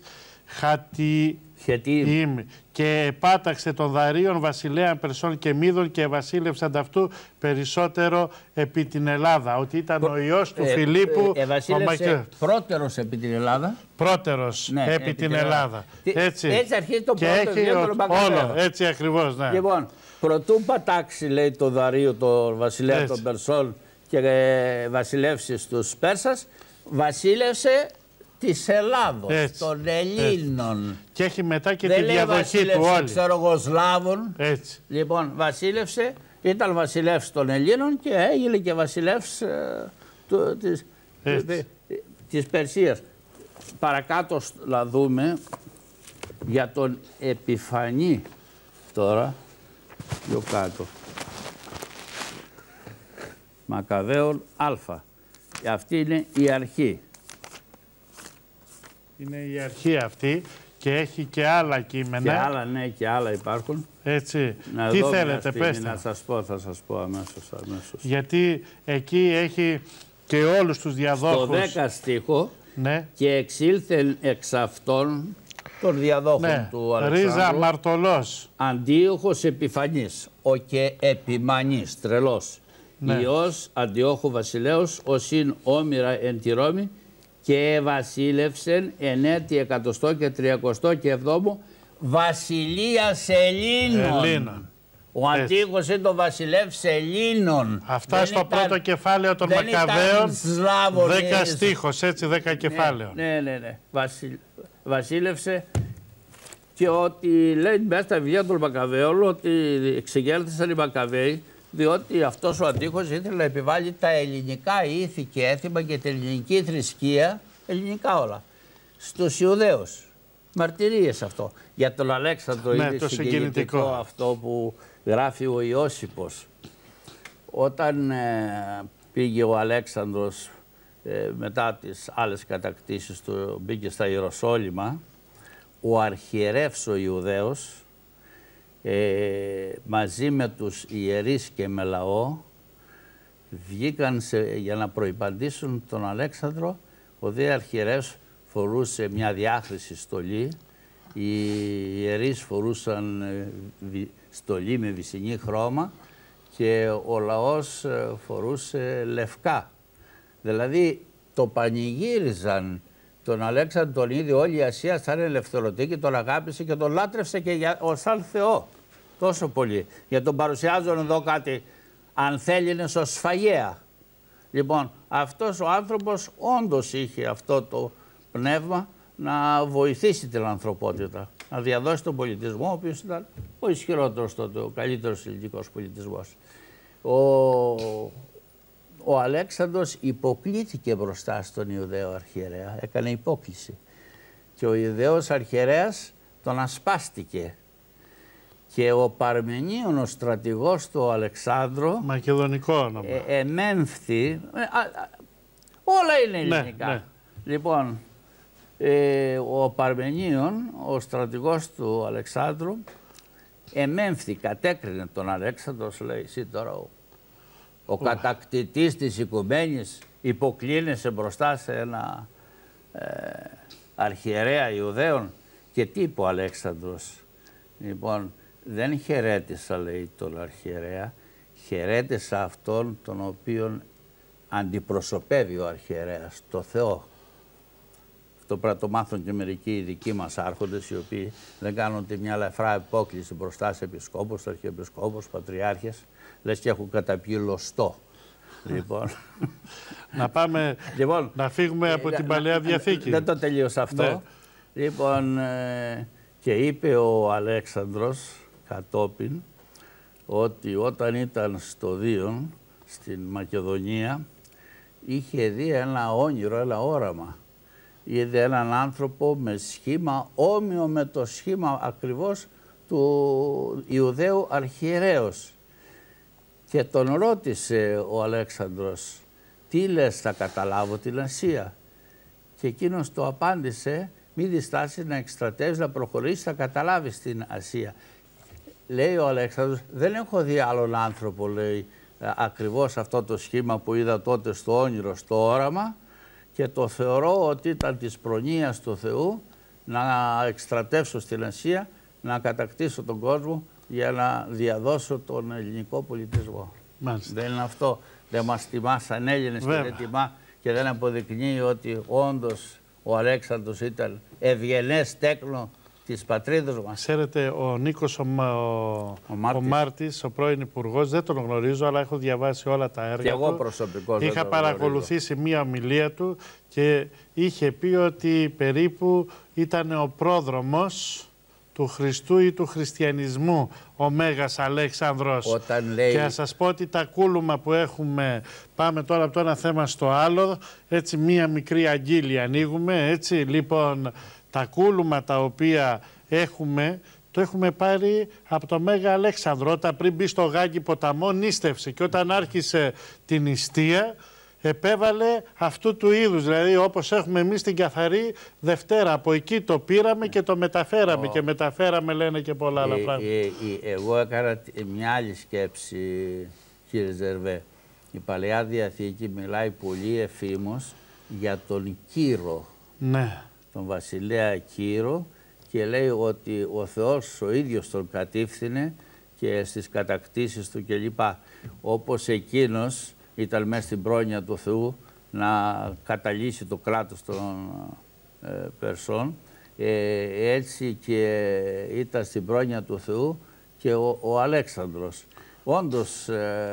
και επάταξε των Δαρίων βασιλέαν Περσών και Μίδων και βασίλευσαν ταυτού περισσότερο επί την Ελλάδα. Ότι ήταν ο ιός του Φιλίππου. Βασίλευσε πρώτερος επί την Ελλάδα. Πρώτερος, ναι, επί την Ελλάδα. Έτσι αρχίζει το και πρώτο βιβλίο των Μακαβαίων. Έτσι ακριβώς, ναι. Λοιπόν, προτού πατάξει, λέει, το Δαρείο, το βασιλέα των Περσών και βασιλεύσει στους Πέρσας, βασίλευσε της Ελλάδος, των Ελλήνων. Και έχει μετά και τη διαδοχή του όλη. Ξέρω εγώ, Σλάβων. Έτσι. Λοιπόν, βασίλευσε, ήταν βασιλεύς των Ελλήνων και έγινε και βασιλεύς της Περσίας. Παρακάτω να δούμε για τον Επιφανή τώρα, πιο κάτω. Μακαβαίων Α. Και αυτή είναι η αρχή. Είναι η αρχή αυτή και έχει και άλλα κείμενα. Και άλλα, ναι, και άλλα υπάρχουν. Έτσι. Τι θέλετε, πέστε. Να σας πω, θα σας πω αμέσως. Γιατί εκεί έχει και όλους τους διαδόχους. Στο 10 στίχο, ναι. Και εξήλθεν εξ αυτών των διαδόχων, ναι, του Αλεξάνδρου. Ρίζα Μαρτωλός. Αντίοχος Επιφανής, ο και Επιμανής, τρελός. Ναι. Υιός Αντιόχου βασιλέως, ως όμηρα εν τη Ρώμη, και βασίλευσεν εν έτη 100 και 37 βασιλείας Ελλήνων. Ο Αντίοχος είναι το βασιλεύς Ελλήνων. Αυτά δεν στο πρώτο κεφάλαιο των Μακαβαίων, 10 στίχος, έτσι, 10 κεφάλαιο. Ναι. Βασίλευσε, και ότι λέει μέσα στα βιβλία των Μακαβαίων ότι εξεγέρθησαν οι Μακαβαίοι, διότι αυτός ο Αντίοχος ήθελε να επιβάλλει τα ελληνικά ήθη και έθιμα και την ελληνική θρησκεία, ελληνικά όλα, στους Ιουδαίους. Μαρτυρίες αυτό. Για τον Αλέξανδρο, ναι, είναι συγκινητικό αυτό που γράφει ο Ιώσιππος. Όταν πήγε ο Αλέξανδρος μετά τις άλλες κατακτήσεις του, μπήκε στα Ιεροσόλυμα, ο αρχιερεύς ο Ιουδαίος, μαζί με τους ιερείς και με λαό, βγήκαν για να προϋπαντήσουν τον Αλέξανδρο. Ο δε αρχιερεύς φορούσε μια διάχρηση στολή, οι ιερείς φορούσαν στολή με βυσσινή χρώμα και ο λαός φορούσε λευκά. Δηλαδή το πανηγύριζαν τον Αλέξανδρο, τον είδε όλη η Ασία σαν ελευθερωτή και τον αγάπησε και τον λάτρευσε και σαν Θεό. Τόσο πολύ. Για τον παρουσιάζουν εδώ κάτι ανθέληνες ως σφαγέα. Λοιπόν, αυτός ο άνθρωπος όντως είχε αυτό το πνεύμα να βοηθήσει την ανθρωπότητα, να διαδώσει τον πολιτισμό, ο οποίος ήταν ο ισχυρότερος τότε, ο καλύτερος ελληνικός πολιτισμός. Ο Αλέξανδρος υποκλήθηκε μπροστά στον Ιουδαίο αρχιερέα, έκανε υπόκληση. Και ο Ιουδαίος αρχιερέας τον ασπάστηκε. Και ο Παρμενίων, ο στρατηγός του Αλεξάνδρου, μακεδονικό όνομα, εμέμφθη, όλα είναι ελληνικά. Ναι. Λοιπόν, ο Παρμενίων, ο στρατηγός του Αλεξάνδρου, εμέμφθη, κατέκρινε τον Αλέξανδρο, λέει, εσύ τώρα ο κατακτητής της οικουμένης υποκλίνεσαι μπροστά σε ένα αρχιερέα Ιουδαίων. Και τι είπε ο Αλέξανδρος? Λοιπόν, δεν χαιρέτησα, λέει, τον αρχιερέα, χαιρέτησα αυτόν τον οποίον αντιπροσωπεύει ο αρχιερέας, το Θεό. Αυτό πρέπει να το μάθουν και μερικοί δικοί μας άρχοντες, οι οποίοι δεν κάνουν τη μια ελαφρά υπόκληση μπροστά σε επισκόπους, αρχιεπισκόπους, πατριάρχες, λες και έχουν καταπιεί λωστό. Λοιπόν. Να πάμε, λοιπόν, να φύγουμε από την Παλαιά Διαθήκη. Δεν το τελείωσα αυτό. Ναι. Λοιπόν, και είπε ο Αλέξανδρος κατόπιν ότι όταν ήταν στο Δίον, στην Μακεδονία, είχε δει ένα όνειρο, ένα όραμα. Είδε έναν άνθρωπο με σχήμα όμοιο με το σχήμα ακριβώς του Ιουδαίου αρχιερέως. Και τον ρώτησε ο Αλέξανδρος, τι λες, θα καταλάβω την Ασία? Και εκείνος το απάντησε, μη διστάσεις να εκστρατεύεις, να προχωρήσεις, θα καταλάβεις την Ασία. Λέει ο Αλέξανδρος, δεν έχω δει άλλον άνθρωπο, λέει, ακριβώς αυτό το σχήμα που είδα τότε στο όνειρο, στο όραμα, και το θεωρώ ότι ήταν της προνοίας του Θεού να εκστρατεύσω στην Ασία, να κατακτήσω τον κόσμο για να διαδώσω τον ελληνικό πολιτισμό. Μάλιστα. Δεν είναι αυτό, δεν μας τιμά σαν Έλληνες και δεν τιμά και δεν αποδεικνύει ότι όντως ο Αλέξανδρος ήταν ευγενές τέκνο της πατρίδος μας. Ξέρετε, ο Νίκος ο Μάρτης, ο πρώην υπουργός, δεν τον γνωρίζω, αλλά έχω διαβάσει όλα τα έργα του. Και εγώ προσωπικώς είχα παρακολουθήσει μία ομιλία του και είχε πει ότι περίπου ήταν ο πρόδρομος του Χριστού ή του χριστιανισμού ο Μέγας Αλέξανδρος. Όταν λέει... Και να σας πω ότι τα κούλουμα που έχουμε, πάμε τώρα από το ένα θέμα στο άλλο, έτσι μία μικρή αγγίλη ανοίγουμε, έτσι, λοιπόν, τα κούλουμα τα οποία έχουμε, το έχουμε πάρει από το Μέγα Αλέξανδρο. Όταν πριν μπει στο Γάγκη ποταμό νίστευσε και όταν άρχισε την νηστεία επέβαλε αυτού του είδους, δηλαδή όπως έχουμε εμείς την Καθαρή Δευτέρα. Από εκεί το πήραμε και το μεταφέραμε και μεταφέραμε, λένε, και πολλά άλλα πράγματα. Εγώ έκανα μια άλλη σκέψη, κύριε Ζερβέ. Η Παλαιά Διαθήκη μιλάει πολύ εφήμως για τον Κύρο, ναι, τον βασιλέα Κύρο, και λέει ότι ο Θεός ο ίδιος τον κατήφθηνε και στις κατακτήσεις του κλπ. Όπως εκείνος ήταν μέσα στην πρόνοια του Θεού να καταλύσει το κράτος των Περσών, έτσι και ήταν στην πρόνοια του Θεού και ο Αλέξανδρος. Όντως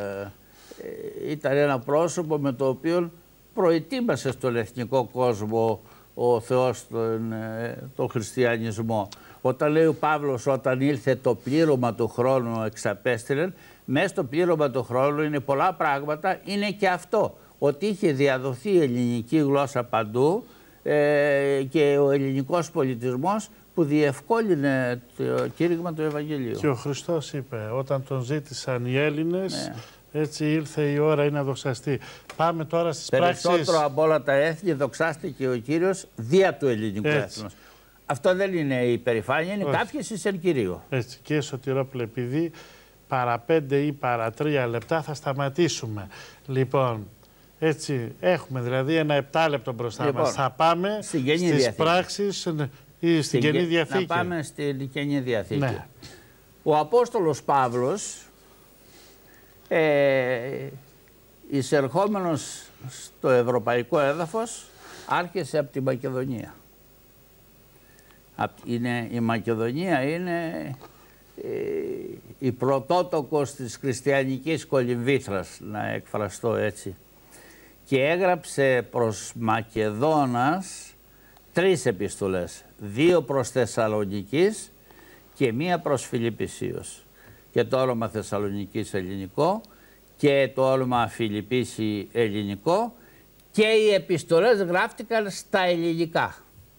ήταν ένα πρόσωπο με το οποίο προετοίμασε στον εθνικό κόσμο ο Θεός τον χριστιανισμό. Όταν λέει ο Παύλος, όταν ήλθε το πλήρωμα του χρόνου εξαπέστειλεν, μέσα στο πλήρωμα του χρόνου είναι πολλά πράγματα, είναι και αυτό, ότι είχε διαδοθεί η ελληνική γλώσσα παντού και ο ελληνικός πολιτισμός που διευκόλυνε το κήρυγμα του Ευαγγελίου. Και ο Χριστός είπε, όταν τον ζήτησαν οι Έλληνες, έτσι ήρθε η ώρα, είναι να δοξαστεί. Πάμε τώρα στις πράξεις. Περισσότερο από όλα τα έθνη δοξάστηκε ο Κύριος δια του ελληνικού έθνους. Αυτό δεν είναι η υπερηφάνεια, είναι κάποιες εις εν Κυρίω. Έτσι, και Σωτηρόπουλε, επειδή παρά 5 ή παρά 3 λεπτά θα σταματήσουμε. Λοιπόν, έτσι, έχουμε δηλαδή ένα 7 λεπτό μπροστά μας. Θα πάμε στις πράξεις ή στην Καινή Διαθήκη. Να πάμε στην Καινή Διαθήκη. Ναι. Ο Απόστολος Παύλος, εισερχόμενος στο ευρωπαϊκό έδαφος, άρχισε από τη Μακεδονία. Η Μακεδονία είναι η πρωτότοκος της χριστιανικής κολυμβήθρας, να εκφραστώ έτσι. Και έγραψε προς Μακεδόνας 3 επιστολές. 2 προς Θεσσαλονικής και 1 προς Φιλιππισίους. Και το όνομα Θεσσαλονικής ελληνικό και το όνομα Φιλιππίσι ελληνικό, και οι επιστολές γράφτηκαν στα ελληνικά.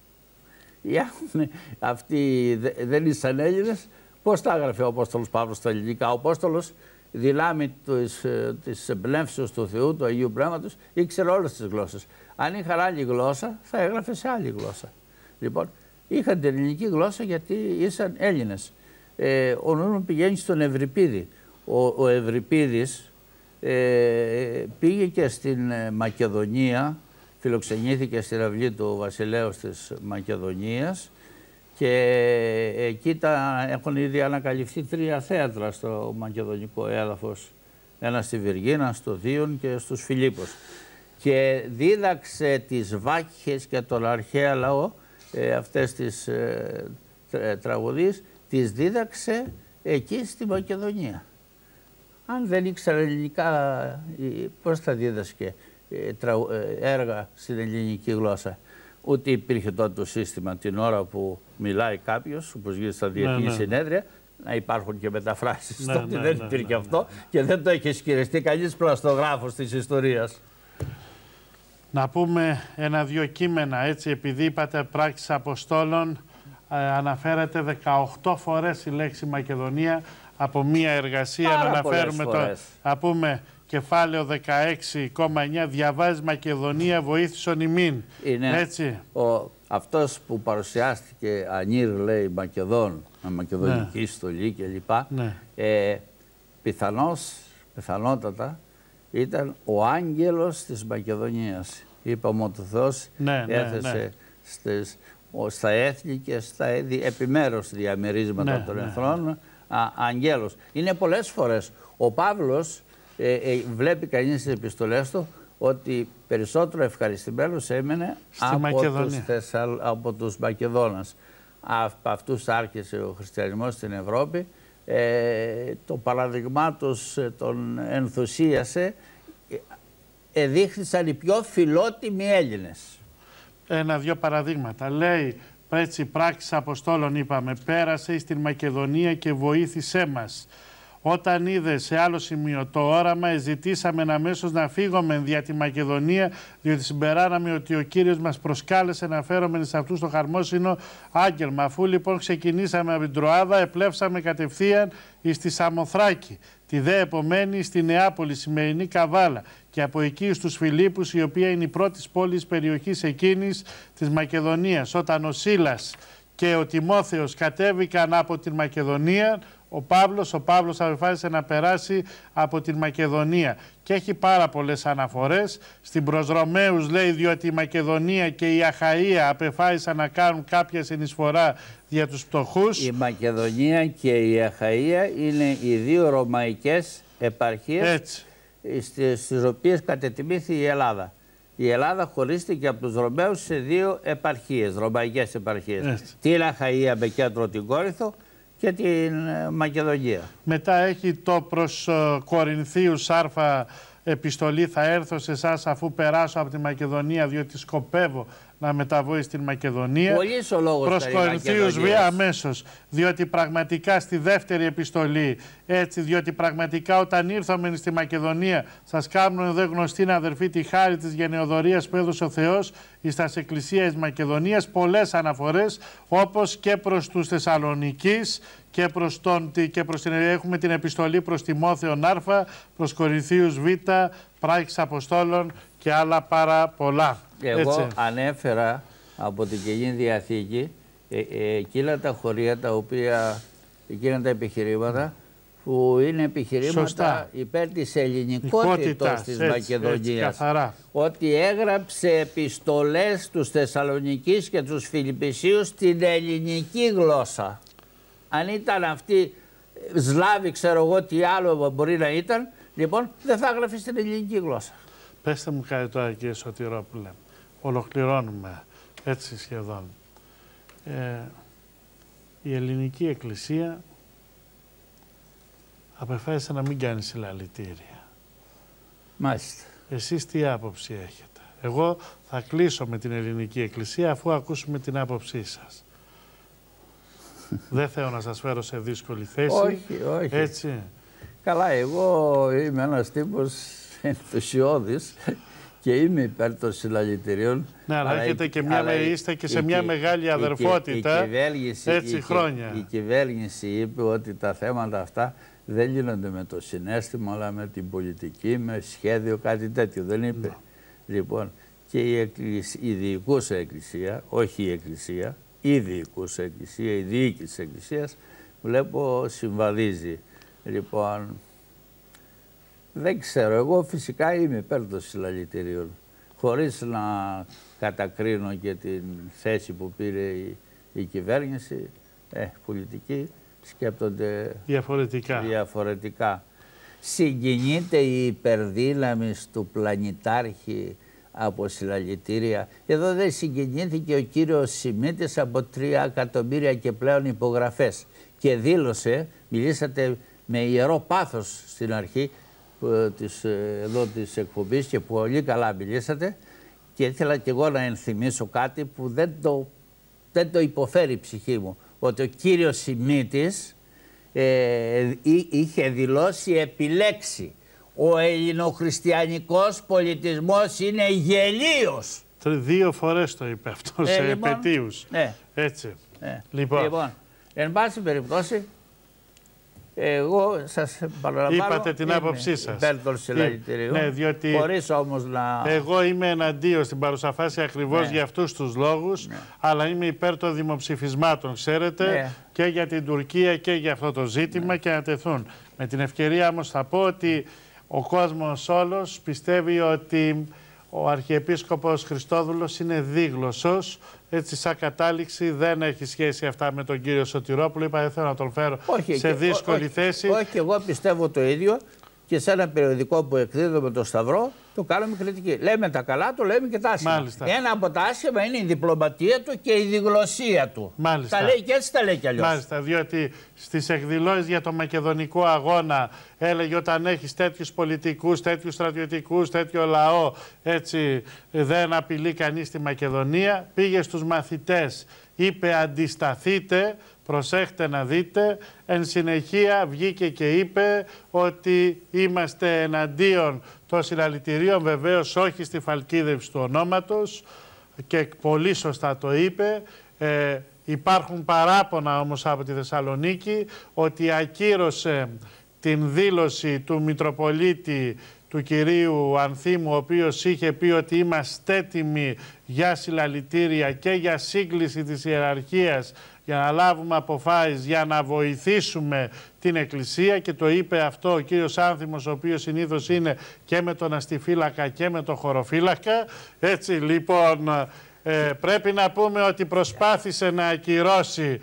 Αυτοί δεν ήσαν Έλληνες, πώς τα έγραφε ο Απόστολος Παύλος στα ελληνικά? Ο Απόστολος, δυνάμει της εμπνεύσεως του Θεού, του Αγίου Πνεύματος, ήξερε όλες τις γλώσσες. Αν είχαν άλλη γλώσσα, θα έγραφε σε άλλη γλώσσα. Λοιπόν, είχαν την ελληνική γλώσσα γιατί ήσαν Έλληνες. Ο νου μου πηγαίνει στον Ευρυπίδη. Ο Ευρυπίδης πήγε και στην Μακεδονία, φιλοξενήθηκε στην αυλή του βασιλέως της Μακεδονίας, και εκεί έχουν ήδη ανακαλυφθεί 3 θέατρα στο μακεδονικό έδαφος. Ένα στη Βυργίνα, στο Δίον και στους Φιλίππους. Και δίδαξε τις Βάκχες και τον αρχαίο λαό, αυτές τις τραγωδίες, τις δίδαξε εκεί στη Μακεδονία. Αν δεν ήξερε ελληνικά, πώς θα δίδασκε έργα στην ελληνική γλώσσα? Ούτε υπήρχε τότε το σύστημα την ώρα που μιλάει κάποιος, όπως γίνεται στα διεθνή συνέδρια, να υπάρχουν και μεταφράσεις. Τότε δεν υπήρχε αυτό και δεν το έχει ισχυριστεί κανείς πλαστογράφος της ιστορίας. Να πούμε ένα-δυο κείμενα, έτσι, επειδή είπατε πράξεις Αποστόλων, αναφέρεται 18 φορές η λέξη Μακεδονία από μία εργασία. Πάρα να αναφέρουμε να πούμε κεφάλαιο 16,9, διαβάζει Μακεδονία βοήθησον ημίν. Είναι έτσι. Αυτός που παρουσιάστηκε Ανήρ, λέει, Μακεδόν, με μακεδονική στολή κλπ. Ναι. Πιθανότατα ήταν ο άγγελος της Μακεδονίας. Είπαμε ότι ο Θεός έθεσε στα έθνη και στα επιμέρους διαμερίσματα των εθνών αγγέλους. Είναι πολλές φορές. Ο Παύλος βλέπει κανείς στις επιστολές του ότι περισσότερο ευχαριστημένος έμενε από τους Μακεδόνας. Από αυτούς άρχισε ο χριστιανισμός στην Ευρώπη. Το παράδειγμά τους τον ενθουσίασε. Εδείχθησαν οι πιο φιλότιμοι Έλληνες. Ένα-δυο παραδείγματα. Λέει, έτσι, πράξεις Αποστόλων είπαμε, πέρασε στην Μακεδονία και βοήθησέ μας. Όταν είδε σε άλλο σημείο το όραμα, ζητήσαμε αμέσως να φύγουμε δια τη Μακεδονία, διότι συμπεράναμε ότι ο Κύριος μας προσκάλεσε να φέρουμε σε αυτούς το χαρμόσυνο άγγελμα. Αφού λοιπόν ξεκινήσαμε από την Τροάδα, επλέψαμε κατευθείαν στη Σαμοθράκη. Τη δε επομένη στη Νεάπολη, σημερινή Καβάλα, και από εκεί στους Φιλίππους, η οποία είναι η πρώτη πόλη περιοχής εκείνης της Μακεδονίας. Όταν ο Σίλας και ο Τιμόθεος κατέβηκαν από την Μακεδονία, ο Παύλος αποφάσισε να περάσει από την Μακεδονία. Και έχει πάρα πολλές αναφορές. Στην προς Ρωμαίους λέει, διότι η Μακεδονία και η Αχαΐα απεφάσισαν να κάνουν κάποια συνεισφορά για τους πτωχούς. Η Μακεδονία και η Αχαΐα είναι οι δύο ρωμαϊκές επαρχίες στις οποίες κατετιμήθη η Ελλάδα. Η Ελλάδα χωρίστηκε από τους Ρωμαίους σε δύο επαρχίες, ρωμαϊκές επαρχίες. Την Αχαΐα με κέντρο την Κόρινθο και την Μακεδονία. Μετά έχει το προς Κορινθίους άρφα επιστολή, θα έρθω σε εσάς αφού περάσω από τη Μακεδονία, διότι σκοπεύω να μεταβώ στην Μακεδονία. Πολύς ο λόγος προς Κορινθίους βία αμέσως, διότι πραγματικά στη δεύτερη επιστολή, έτσι, διότι πραγματικά όταν ήρθαμε στη Μακεδονία, σας κάνουν εδώ γνωστή αδερφοί τη χάρη της γενεοδορίας που έδωσε ο Θεός εις τας εκκλησίας της Μακεδονίας, πολλές αναφορές, όπως και προς τους Θεσσαλονικείς και προς έχουμε την επιστολή προς Τιμόθεον Α, προς Κορινθίους Β, πράξεις Αποστόλων και άλλα πάρα πολλά. Εγώ ανέφερα από την Καινή Διαθήκη εκείνα τα χωρία τα οποία, εκείνα τα επιχειρήματα που είναι επιχειρήματα υπέρ της ελληνικότητας της Μακεδονίας. Ότι έγραψε επιστολές τους Θεσσαλονικείς και τους Φιλιππισίους στην ελληνική γλώσσα. Αν ήταν αυτοί Σλάβοι, ξέρω εγώ τι άλλο μπορεί να ήταν, λοιπόν δεν θα έγραφε στην ελληνική γλώσσα. Πέστε μου κάτι τώρα, κύριε Σωτηρόπουλε. Ολοκληρώνουμε έτσι σχεδόν. Η ελληνική εκκλησία απεφάσισε να μην κάνει συλλαλητήρια. Μάλιστα. Εσείς τι άποψη έχετε? Εγώ θα κλείσω με την ελληνική εκκλησία αφού ακούσουμε την άποψή σας. Δεν θέλω να σας φέρω σε δύσκολη θέση. Όχι, όχι. Έτσι. Καλά, εγώ είμαι ένας τύπος ενθουσιώδης και είμαι υπέρ των συλλαλητηρίων. Ναι, αλλά έχετε και είστε και σε μια μεγάλη αδερφότητα έτσι χρόνια. Η κυβέρνηση είπε ότι τα θέματα αυτά δεν γίνονται με το συναίσθημα, αλλά με την πολιτική, με σχέδιο, κάτι τέτοιο. Δεν είπε. Λοιπόν, και η διοικούσα εκκλησία, όχι η εκκλησία, η διοικούσα εκκλησία, η διοίκηση της εκκλησίας, βλέπω συμβαδίζει. Λοιπόν, δεν ξέρω, εγώ φυσικά είμαι υπέρ των συλλαλητηρίων, χωρίς να κατακρίνω και την θέση που πήρε η κυβέρνηση, πολιτικοί σκέπτονται διαφορετικά. Συγκινείται η υπερδύναμη του πλανητάρχη από συλλαλητήρια. Εδώ δεν συγκινήθηκε ο κύριος Σιμίτης από 3 εκατομμύρια και πλέον υπογραφές και δήλωσε, μιλήσατε με ιερό πάθος στην αρχή εδώ της εκπομπής και πολύ καλά μιλήσατε, και ήθελα και εγώ να ενθυμίσω κάτι που δεν το υποφέρει η ψυχή μου, ότι ο κύριος Σιμίτης είχε δηλώσει επιλέξει Ο ελληνοχριστιανικός πολιτισμός είναι γελίος. 2 φορές το είπε αυτό σε λοιπόν, επετείους. Ναι. Έτσι. Ναι. Λοιπόν, εν πάση περιπτώσει, εγώ σας παραλαμβάνω, είπατε την άποψή σας. Υπέρ των συλλαλητηρίων, ναι, διότι χωρίς όμως να... Εγώ είμαι εναντίον στην παρουσιαφάση ακριβώς για αυτούς τους λόγους, αλλά είμαι υπέρ των δημοψηφισμάτων, ξέρετε, και για την Τουρκία και για αυτό το ζήτημα και να τεθούν. Με την ευκαιρία όμως θα πω ότι ο κόσμος όλος πιστεύει ότι ο Αρχιεπίσκοπος Χριστόδουλος είναι δίγλωσσος. Έτσι, σαν κατάληξη, δεν έχει σχέση αυτά με τον κύριο Σωτηρόπουλο. Είπα, δεν θέλω να τον φέρω σε δύσκολη θέση. Όχι, εγώ πιστεύω το ίδιο και σε ένα περιοδικό που εκδίδουμε το Σταυρό, το κάνουμε κριτική. Λέμε τα καλά του, λέμε και τα άσχημα. Μάλιστα. Ένα από τα άσχημα είναι η διπλωματία του και η διγλωσσία του. Μάλιστα. Τα λέει και έτσι, τα λέει κι αλλιώς. Μάλιστα, διότι στις εκδηλώσεις για το μακεδονικό αγώνα έλεγε όταν έχεις τέτοιους πολιτικούς, τέτοιους στρατιωτικούς, τέτοιο λαό, έτσι δεν απειλεί κανείς τη Μακεδονία. Πήγε στους μαθητές, είπε αντισταθείτε, προσέχτε να δείτε. Εν συνεχεία βγήκε και είπε ότι είμαστε εναντίον των συλλαλητηρίων, βεβαίως όχι στη φαλκίδευση του ονόματος, και πολύ σωστά το είπε. Υπάρχουν παράπονα όμως από τη Θεσσαλονίκη ότι ακύρωσε την δήλωση του Μητροπολίτη του κυρίου Ανθίμου, ο οποίος είχε πει ότι είμαστε έτοιμοι για συλλαλητήρια και για σύγκληση της ιεραρχίας, για να λάβουμε αποφάσεις, για να βοηθήσουμε την Εκκλησία, και το είπε αυτό ο κύριος Άνθιμος, ο οποίος συνήθως είναι και με τον αστιφύλακα και με τον χωροφύλακα. Έτσι λοιπόν πρέπει να πούμε ότι προσπάθησε να ακυρώσει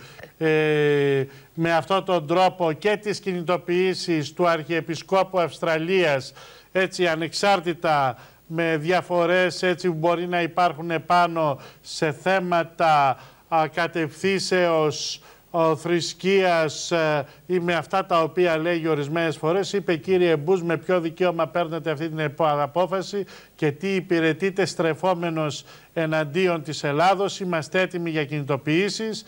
με αυτόν τον τρόπο και τις κινητοποιήσεις του Αρχιεπισκόπου Αυστραλίας, έτσι ανεξάρτητα με διαφορές έτσι που μπορεί να υπάρχουν πάνω σε θέματα κατευθύνσεως θρησκείας ή με αυτά τα οποία λέγει ορισμένες φορές. Είπε, κύριε Μπούς, με ποιο δικαίωμα παίρνετε αυτή την απόφαση και τι υπηρετείτε στρεφόμενος εναντίον της Ελλάδος? Είμαστε έτοιμοι για κινητοποιήσεις.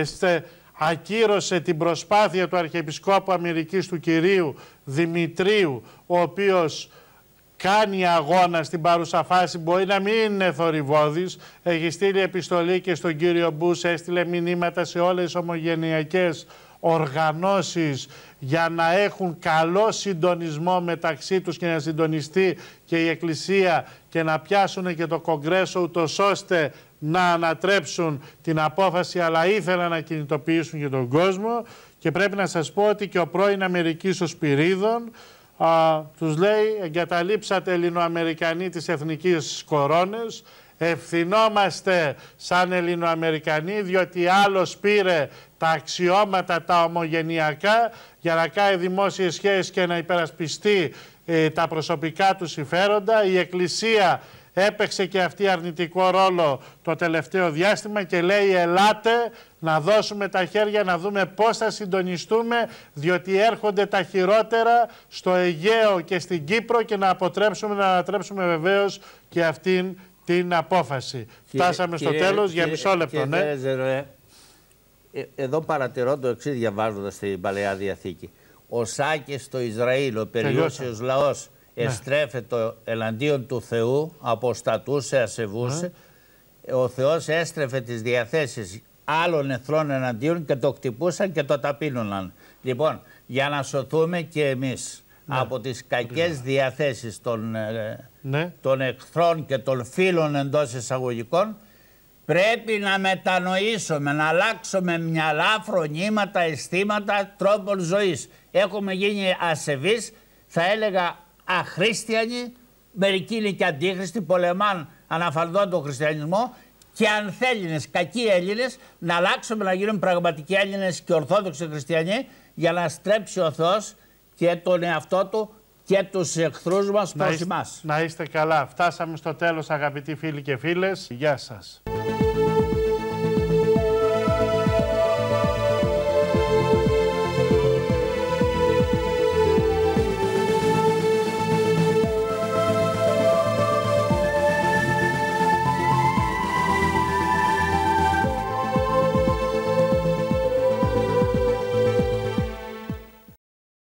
Ακύρωσε την προσπάθεια του Αρχιεπισκόπου Αμερικής του κυρίου Δημητρίου, ο οποίος κάνει αγώνα στην παρούσα φάση, μπορεί να μην είναι θορυβώδης. Έχει στείλει επιστολή και στον κύριο Μπούς, έστειλε μηνύματα σε όλες τις ομογενειακές οργανώσεις για να έχουν καλό συντονισμό μεταξύ τους και να συντονιστεί και η Εκκλησία και να πιάσουν και το Κογκρέσο, ούτως ώστε να ανατρέψουν την απόφαση, αλλά ήθελαν να κινητοποιήσουν και τον κόσμο. Και πρέπει να σας πω ότι και ο πρώην Αμερικής ο Σπυρίδων τους λέει, εγκαταλείψατε Ελληνοαμερικανοί τις εθνικές κορώνες, ευθυνόμαστε σαν Ελληνοαμερικανοί, διότι άλλος πήρε τα αξιώματα τα ομογενειακά για να κάνει δημόσιες σχέσεις και να υπερασπιστεί τα προσωπικά του συμφέροντα. Η Εκκλησία έπαιξε και αυτή αρνητικό ρόλο το τελευταίο διάστημα και λέει, ελάτε να δώσουμε τα χέρια, να δούμε πώς θα συντονιστούμε, διότι έρχονται τα χειρότερα στο Αιγαίο και στην Κύπρο, και να ανατρέψουμε βεβαίως και αυτήν την απόφαση. Φτάσαμε στο τέλος για μισό λεπτό. Εδώ παρατηρώ το εξής διαβάζοντας την Παλαιά Διαθήκη. Ο Σάκης στο Ισραήλ, ο περιούσιος λαός, εστρέφεται εναντίον του Θεού, αποστατούσε, ασεβούσε. Ο Θεός έστρεφε τις διαθέσεις άλλων εθνών εναντίον και το χτυπούσαν και το ταπείνωναν. Λοιπόν, για να σωθούμε και εμείς από τις κακές διαθέσεις των εχθρών και των φίλων εντός εισαγωγικών, πρέπει να μετανοήσουμε, να αλλάξουμε μυαλά, φρονήματα, αισθήματα, τρόπων ζωής. Έχουμε γίνει ασεβείς, θα έλεγα αχρίστιανοι, μερικοί είναι και αντίχριστοι, πολεμάν αναφανδόν τον χριστιανισμό, και ανθέλληνες, κακοί Έλληνες, να αλλάξουμε, να γίνουμε πραγματικοί Έλληνες και ορθόδοξοι χριστιανοί, για να στρέψει ο Θεός και τον εαυτό του και τους εχθρούς μας προς εμάς. Να είστε καλά. Φτάσαμε στο τέλος, αγαπητοί φίλοι και φίλες. Γεια σας.